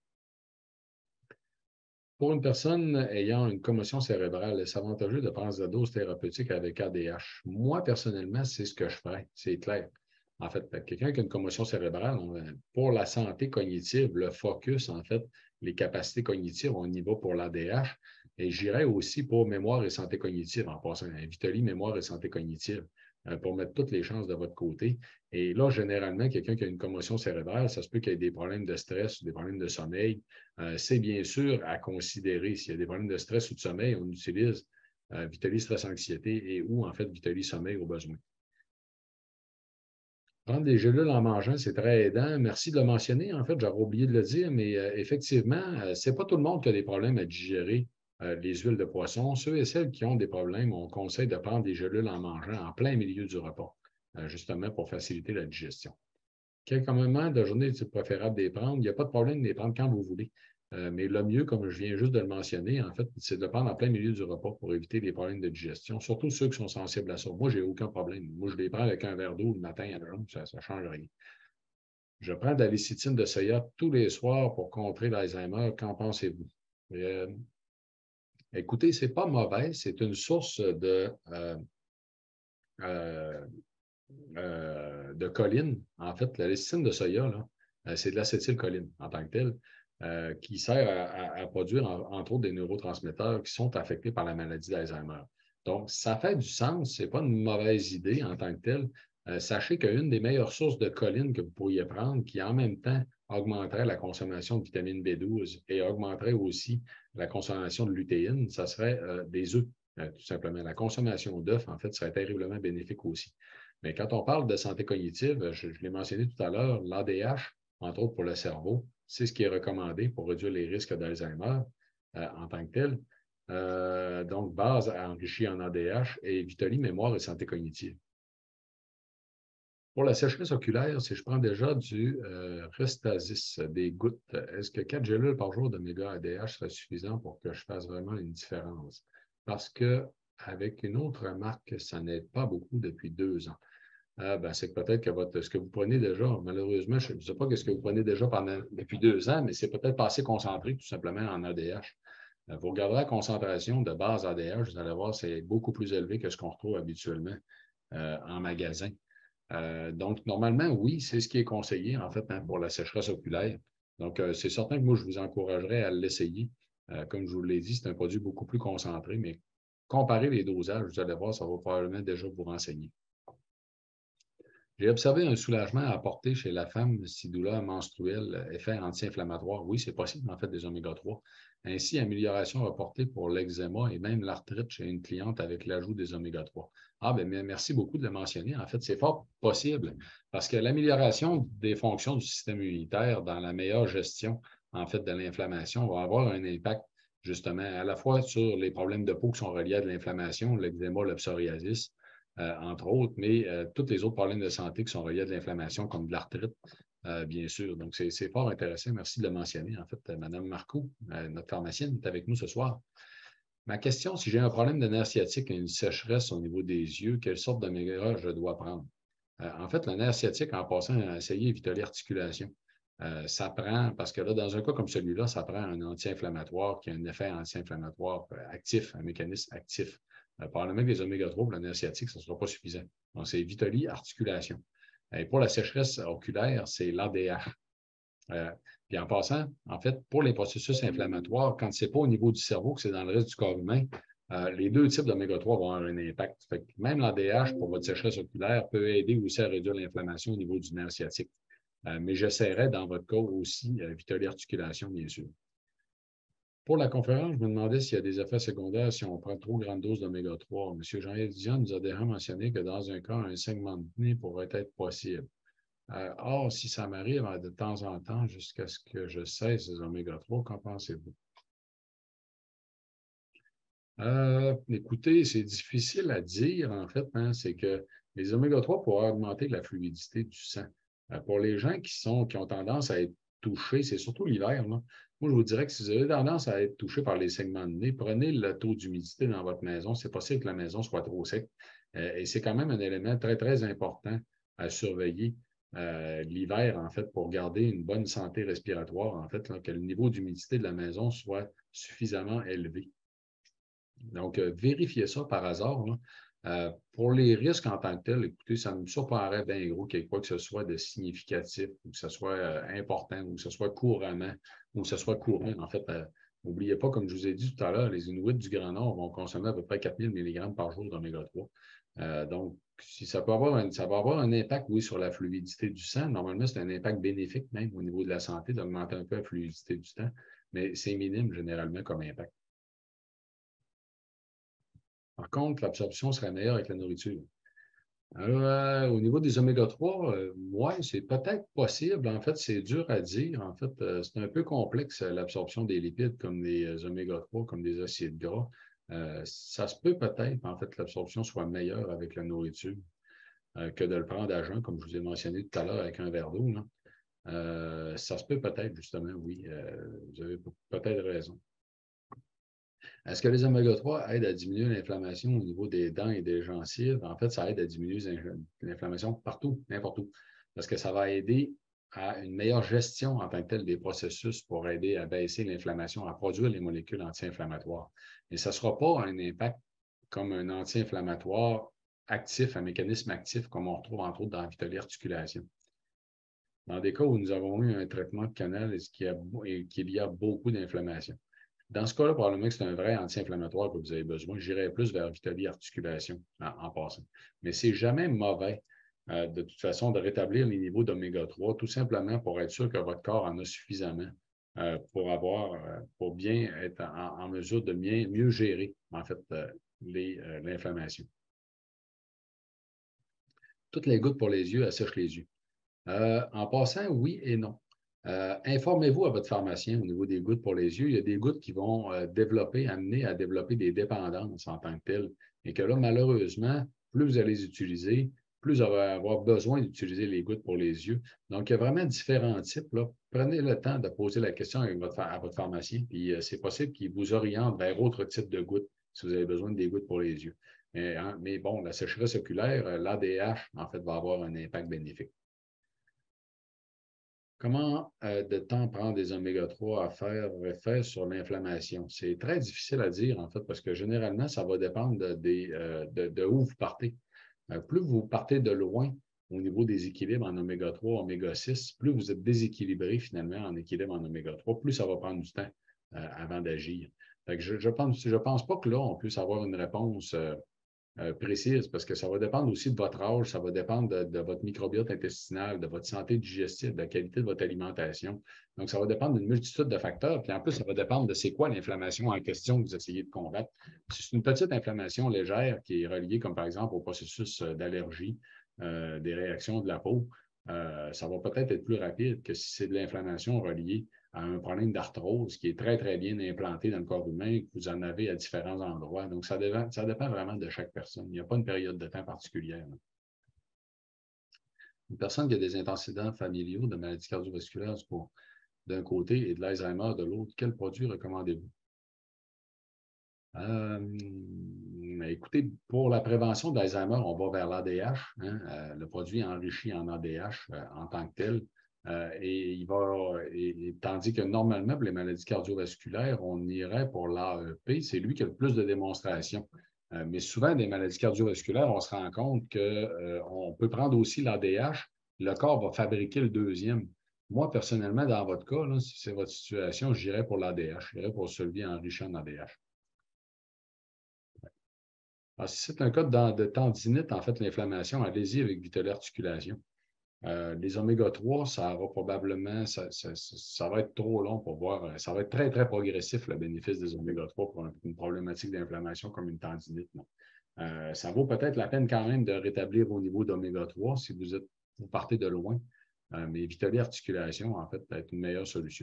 Pour une personne ayant une commotion cérébrale, est-ce avantageux de prendre la dose thérapeutique avec A D H? Moi, personnellement, c'est ce que je ferais, c'est clair. En fait, quelqu'un qui a une commotion cérébrale, pour la santé cognitive, le focus, en fait, les capacités cognitives, on y va pour l'A D H. Et j'irais aussi pour mémoire et santé cognitive, en passant, Vitaly, mémoire et santé cognitive, pour mettre toutes les chances de votre côté. Et là, généralement, quelqu'un qui a une commotion cérébrale, ça se peut qu'il y ait des problèmes de stress ou des problèmes de sommeil. Euh, c'est bien sûr à considérer. S'il y a des problèmes de stress ou de sommeil, on utilise euh, Vitaly stress anxiété et ou en fait Vitaly sommeil au besoin. Prendre des gélules en mangeant, c'est très aidant. Merci de le mentionner. En fait, j'aurais oublié de le dire, mais euh, effectivement, euh, ce n'est pas tout le monde qui a des problèmes à digérer euh, les huiles de poisson. Ceux et celles qui ont des problèmes, on conseille de prendre des gélules en mangeant en plein milieu du repas, euh, justement pour faciliter la digestion. Quel moment de journée est-il préférable de les prendre? Il n'y a pas de problème de les prendre quand vous voulez. Euh, mais le mieux, comme je viens juste de le mentionner, en fait, c'est de le prendre en plein milieu du repas pour éviter les problèmes de digestion, surtout ceux qui sont sensibles à ça. Moi, je n'ai aucun problème. Moi, je les prends avec un verre d'eau le matin à la journée, ça ne change rien. Je prends de la lécithine de soya tous les soirs pour contrer l'Alzheimer. Qu'en pensez-vous? Euh, écoutez, ce n'est pas mauvais. C'est une source de, euh, euh, euh, de choline. En fait, la lécithine de soya, là, euh, c'est de l'acétylcholine en tant que telle, euh, qui sert à, à, à produire, en, entre autres, des neurotransmetteurs qui sont affectés par la maladie d'Alzheimer. Donc, ça fait du sens. Ce n'est pas une mauvaise idée en tant que telle. Euh, sachez qu'une des meilleures sources de choline que vous pourriez prendre, qui en même temps augmenterait la consommation de vitamine B douze et augmenterait aussi la consommation de lutéine, ça serait euh, des œufs, euh, tout simplement. La consommation d'œufs, en fait, serait terriblement bénéfique aussi. Mais quand on parle de santé cognitive, je, je l'ai mentionné tout à l'heure, l'A D H, entre autres pour le cerveau, c'est ce qui est recommandé pour réduire les risques d'Alzheimer euh, en tant que tel. Euh, donc, base enrichie en A D H et Vitaly, mémoire et santé cognitive. Pour la sécheresse oculaire, si je prends déjà du euh, Restasis, des gouttes, est-ce que quatre gélules par jour de méga A D H serait suffisant pour que je fasse vraiment une différence? Parce qu'avec une autre marque, ça n'aide pas beaucoup depuis deux ans. Ah, ben, c'est peut-être que votre, ce que vous prenez déjà, malheureusement, je ne sais pas ce que vous prenez déjà pendant, depuis deux ans, mais c'est peut-être pas assez concentré tout simplement en A D H. Vous regarderez la concentration de base A D H, vous allez voir, c'est beaucoup plus élevé que ce qu'on retrouve habituellement euh, en magasin. Euh, donc, normalement, oui, c'est ce qui est conseillé, en fait, hein, pour la sécheresse oculaire. Donc, euh, c'est certain que moi, je vous encouragerais à l'essayer. Euh, comme je vous l'ai dit, c'est un produit beaucoup plus concentré, mais comparez les dosages, vous allez voir, ça va probablement déjà vous renseigner. J'ai observé un soulagement apporté chez la femme si douleur menstruelle, effet anti-inflammatoire. Oui, c'est possible, en fait, des oméga trois. Ainsi, amélioration reportée pour l'eczéma et même l'arthrite chez une cliente avec l'ajout des oméga trois. Ah, bien, merci beaucoup de le mentionner. En fait, c'est fort possible parce que l'amélioration des fonctions du système immunitaire dans la meilleure gestion, en fait, de l'inflammation va avoir un impact, justement, à la fois sur les problèmes de peau qui sont reliés à de l'inflammation, l'eczéma, le psoriasis, Euh, entre autres, mais euh, tous les autres problèmes de santé qui sont reliés à de l'inflammation, comme de l'arthrite, euh, bien sûr. Donc, c'est fort intéressant. Merci de le mentionner. En fait, euh, Mme Marcoux, euh, notre pharmacienne, est avec nous ce soir. Ma question, si j'ai un problème de nerf sciatique et une sécheresse au niveau des yeux, quelle sorte d'oméga je dois prendre? Euh, en fait, le nerf sciatique, en passant à essayer éviter l'articulation. Euh, ça prend, parce que là, dans un cas comme celui-là, ça prend un anti-inflammatoire qui a un effet anti-inflammatoire actif, un mécanisme actif. Euh, probablement que les oméga trois pour le nerf sciatique, ça ne sera pas suffisant. Donc, c'est Vitolie, articulation. Et pour la sécheresse oculaire, c'est l'A D H. Euh, puis en passant, en fait, pour les processus inflammatoires, quand ce n'est pas au niveau du cerveau, que c'est dans le reste du corps humain, euh, les deux types d'oméga trois vont avoir un impact. Fait que même l'A D H pour votre sécheresse oculaire peut aider aussi à réduire l'inflammation au niveau du nerf sciatique. Euh, mais j'essaierai dans votre cas aussi euh, Vitolie articulation, bien sûr. Pour la conférence, je me demandais s'il y a des effets secondaires si on prend trop grande dose d'oméga trois. M. Jean-Yves Dion nous a déjà mentionné que dans un cas, un saignement de nez pourrait être possible. Euh, or, si ça m'arrive de temps en temps, jusqu'à ce que je cesse les oméga trois, qu'en pensez-vous? Euh, écoutez, c'est difficile à dire, en fait. Hein, c'est que les oméga trois pourraient augmenter la fluidité du sang. Euh, pour les gens qui, sont, qui ont tendance à être touchés, c'est surtout l'hiver. Moi, je vous dirais que si vous avez tendance à être touché par les saignements de nez, prenez le taux d'humidité dans votre maison. C'est possible que la maison soit trop sec. Euh, et c'est quand même un élément très, très important à surveiller euh, l'hiver, en fait, pour garder une bonne santé respiratoire, en fait, là, que le niveau d'humidité de la maison soit suffisamment élevé. Donc, euh, vérifiez ça par hasard. Euh, pour les risques en tant que tels, écoutez, ça me surprendrait bien gros qu'il y ait quoi que ce soit de significatif, ou que ce soit euh, important, ou que ce soit couramment, ou que ce soit courant. En fait, euh, n'oubliez pas, comme je vous ai dit tout à l'heure, les Inuits du Grand Nord vont consommer à peu près quatre mille milligrammes par jour d'oméga trois. Euh, donc, si ça peut avoir un, ça va avoir un impact, oui, sur la fluidité du sang. Normalement, c'est un impact bénéfique même au niveau de la santé d'augmenter un peu la fluidité du sang, mais c'est minime généralement comme impact. Par contre, l'absorption serait meilleure avec la nourriture. Alors, euh, au niveau des oméga trois, euh, oui, c'est peut-être possible. En fait, c'est dur à dire. En fait, euh, c'est un peu complexe, euh, l'absorption des lipides comme des euh, oméga trois, comme des acides gras. Euh, ça se peut peut-être, en fait, que l'absorption soit meilleure avec la nourriture euh, que de le prendre à jeun, comme je vous ai mentionné tout à l'heure, avec un verre d'eau. Euh, ça se peut peut-être, justement, oui. Euh, vous avez peut-être raison. Est-ce que les oméga trois aident à diminuer l'inflammation au niveau des dents et des gencives? En fait, ça aide à diminuer l'inflammation partout, n'importe où, parce que ça va aider à une meilleure gestion en tant que telle des processus pour aider à baisser l'inflammation, à produire les molécules anti-inflammatoires. Mais ça ne sera pas un impact comme un anti-inflammatoire actif, un mécanisme actif, comme on retrouve entre autres dans la Vitolie articulation. Dans des cas où nous avons eu un traitement de canal et qu'il y a beaucoup d'inflammation. Dans ce cas-là, probablement que c'est un vrai anti-inflammatoire que vous avez besoin. J'irais plus vers Vitolie articulation en, en passant. Mais c'est jamais mauvais, euh, de toute façon, de rétablir les niveaux d'oméga trois, tout simplement pour être sûr que votre corps en a suffisamment euh, pour avoir, euh, pour bien être en, en mesure de bien, mieux gérer, en fait, euh, euh, l'inflammation. Toutes les gouttes pour les yeux assèchent les yeux. Euh, en passant, oui et non. Euh, informez-vous à votre pharmacien au niveau des gouttes pour les yeux. Il y a des gouttes qui vont euh, développer, amener à développer des dépendances en tant que telles. Et que là, malheureusement, plus vous allez les utiliser, plus vous allez avoir besoin d'utiliser les gouttes pour les yeux. Donc, il y a vraiment différents types. Là. Prenez le temps de poser la question avec votre, à votre pharmacien, puis euh, c'est possible qu'il vous oriente vers autre type de gouttes si vous avez besoin des gouttes pour les yeux. Mais, hein, mais bon, la sécheresse oculaire, euh, l'A D H, en fait, va avoir un impact bénéfique. Comment euh, de temps prendre des oméga trois à faire effet sur l'inflammation? C'est très difficile à dire, en fait, parce que généralement, ça va dépendre de, de, euh, de, de où vous partez. Euh, plus vous partez de loin au niveau des équilibres en oméga trois, oméga six, plus vous êtes déséquilibré finalement en équilibre en oméga trois, plus ça va prendre du temps euh, avant d'agir. Je ne pense, je pense pas que là, on puisse avoir une réponse euh, euh, précises, parce que ça va dépendre aussi de votre âge, ça va dépendre de, de votre microbiote intestinal, de votre santé digestive, de la qualité de votre alimentation. Donc, ça va dépendre d'une multitude de facteurs. Puis en plus, ça va dépendre de c'est quoi l'inflammation en question que vous essayez de combattre. Si c'est une petite inflammation légère qui est reliée, comme par exemple au processus d'allergie, euh, des réactions de la peau, euh, ça va peut-être être plus rapide que si c'est de l'inflammation reliée à un problème d'arthrose qui est très, très bien implanté dans le corps humain, que vous en avez à différents endroits. Donc, ça dépend, ça dépend vraiment de chaque personne. Il n'y a pas une période de temps particulière. Une personne qui a des antécédents familiaux de maladies cardiovasculaires d'un côté et de l'Alzheimer de l'autre, quel produit recommandez-vous? Euh, écoutez, pour la prévention de l'Alzheimer, on va vers l'A D H. Hein, euh, le produit enrichi en A D H euh, en tant que tel. Euh, et il va, et, et, tandis que normalement, pour les maladies cardiovasculaires, on irait pour l'A E P. C'est lui qui a le plus de démonstrations. Euh, mais souvent, des maladies cardiovasculaires, on se rend compte qu'on euh, peut prendre aussi l'A D H. Le corps va fabriquer le deuxième. Moi, personnellement, dans votre cas, là, si c'est votre situation, j'irais pour l'A D H. J'irais pour celui enrichi en A D H. Alors, si c'est un cas de, de tendinite, en fait, l'inflammation, allez-y avec Vitelli articulation. Euh, les oméga trois, ça aura probablement, ça, ça, ça, va être trop long pour voir, ça va être très, très progressif le bénéfice des oméga trois pour une problématique d'inflammation comme une tendinite. Euh, ça vaut peut-être la peine quand même de rétablir au niveau d'oméga trois si vous, êtes, vous partez de loin. Euh, mais Vitelli articulation, en fait, peut être une meilleure solution.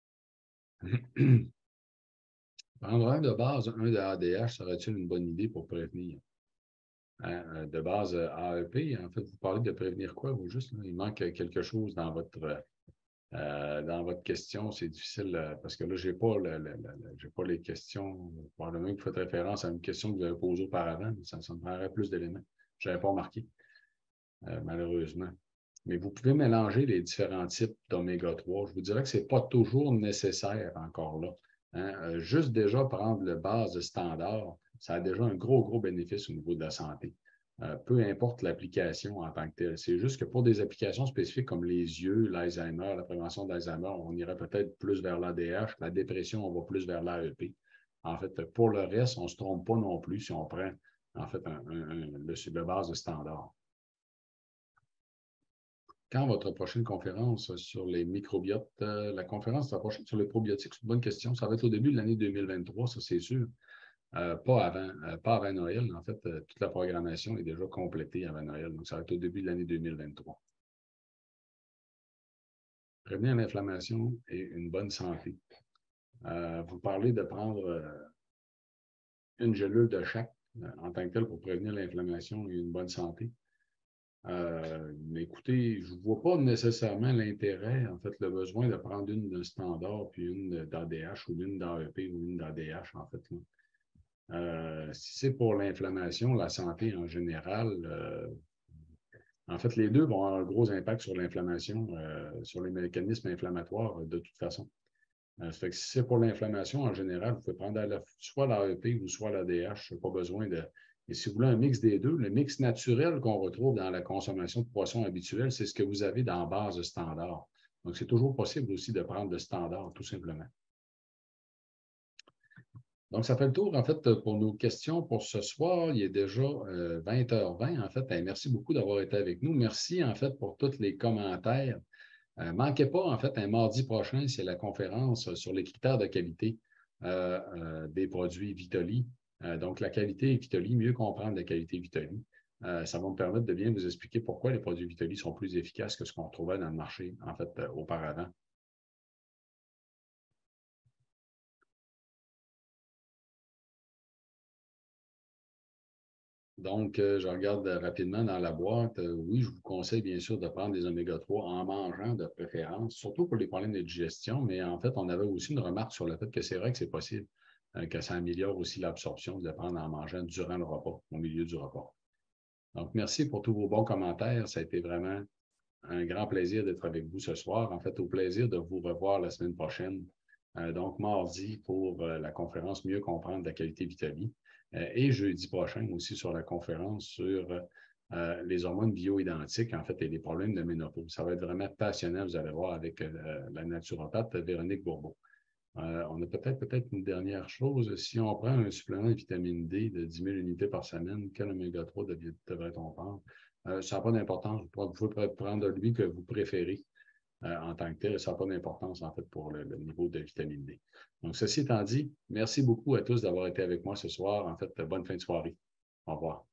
Prendre un de base, un de A D H, serait-il une bonne idée pour prévenir? Hein, de base A E P, en fait, vous parlez de prévenir quoi, vous juste? Là? Il manque quelque chose dans votre, euh, dans votre question. C'est difficile euh, parce que là, je n'ai pas, le, le, le, pas les questions. Probablement que vous faites référence à une question que vous avez posée auparavant, mais ça, ça me prendrait plus d'éléments. Je n'avais pas remarqué, euh, malheureusement. Mais vous pouvez mélanger les différents types d'oméga trois. Je vous dirais que ce n'est pas toujours nécessaire encore là. Hein? Euh, juste déjà prendre le base standard, ça a déjà un gros, gros bénéfice au niveau de la santé. Euh, peu importe l'application en tant que telle. C'est juste que pour des applications spécifiques comme les yeux, l'Alzheimer, la prévention d'Alzheimer, on irait peut-être plus vers l'A D H. La dépression, on va plus vers l'A E P. En fait, pour le reste, on ne se trompe pas non plus si on prend en fait un, un, un, le, le base standard. Quand votre prochaine conférence sur les microbiotes, euh, la conférence la prochaine sur les probiotiques, c'est une bonne question. Ça va être au début de l'année deux mille vingt-trois, ça c'est sûr. Euh, pas, avant, euh, pas avant Noël. En fait, euh, toute la programmation est déjà complétée avant Noël. Donc, ça va être au début de l'année deux mille vingt-trois. Prévenir l'inflammation et une bonne santé. Euh, vous parlez de prendre euh, une gélule de chaque euh, en tant que tel pour prévenir l'inflammation et une bonne santé. Euh, mais écoutez, je ne vois pas nécessairement l'intérêt, en fait, le besoin de prendre une de standard, puis une d'A D H ou une d'A E P ou une d'A D H, en fait. Euh, si c'est pour l'inflammation, la santé en général, euh, en fait, les deux vont avoir un gros impact sur l'inflammation, euh, sur les mécanismes inflammatoires de toute façon. Euh, ça fait que si c'est pour l'inflammation, en général, vous pouvez prendre la, soit l'A E P ou soit l'A D H. Pas besoin de. Et si vous voulez un mix des deux, le mix naturel qu'on retrouve dans la consommation de poissons habituelle, c'est ce que vous avez dans la base standard. Donc, c'est toujours possible aussi de prendre le standard, tout simplement. Donc, ça fait le tour, en fait, pour nos questions pour ce soir. Il est déjà euh, vingt heures vingt, en fait. Et merci beaucoup d'avoir été avec nous. Merci, en fait, pour tous les commentaires. Ne euh, manquez pas, en fait, un mardi prochain, c'est la conférence sur les critères de qualité euh, euh, des produits Vitoli. Euh, donc, la qualité Vitoli, mieux comprendre la qualité Vitoli. Euh, ça va me permettre de bien vous expliquer pourquoi les produits Vitoli sont plus efficaces que ce qu'on trouvait dans le marché, en fait, euh, auparavant. Donc, euh, je regarde rapidement dans la boîte. Euh, oui, je vous conseille bien sûr de prendre des oméga trois en mangeant de préférence, surtout pour les problèmes de digestion, mais en fait, on avait aussi une remarque sur le fait que c'est vrai que c'est possible, euh, que ça améliore aussi l'absorption de le prendre en mangeant durant le repas, au milieu du repas. Donc, merci pour tous vos bons commentaires. Ça a été vraiment un grand plaisir d'être avec vous ce soir. En fait, au plaisir de vous revoir la semaine prochaine, euh, donc mardi pour euh, la conférence Mieux comprendre la qualité Vitali euh, et jeudi prochain aussi sur la conférence sur euh, les hormones bioidentiques, en fait, et les problèmes de ménopause. Ça va être vraiment passionnant, vous allez voir, avec euh, la naturopathe Véronique Bourbeau. Euh, on a peut-être peut-être une dernière chose. Si on prend un supplément de vitamine D de dix mille unités par semaine, quel oméga trois devrait-on prendre? Euh, ça n'a pas d'importance. Vous pouvez prendre lui que vous préférez euh, en tant que tel. Ça n'a pas d'importance, en fait, pour le, le niveau de vitamine D. Donc, ceci étant dit, merci beaucoup à tous d'avoir été avec moi ce soir. En fait, bonne fin de soirée. Au revoir.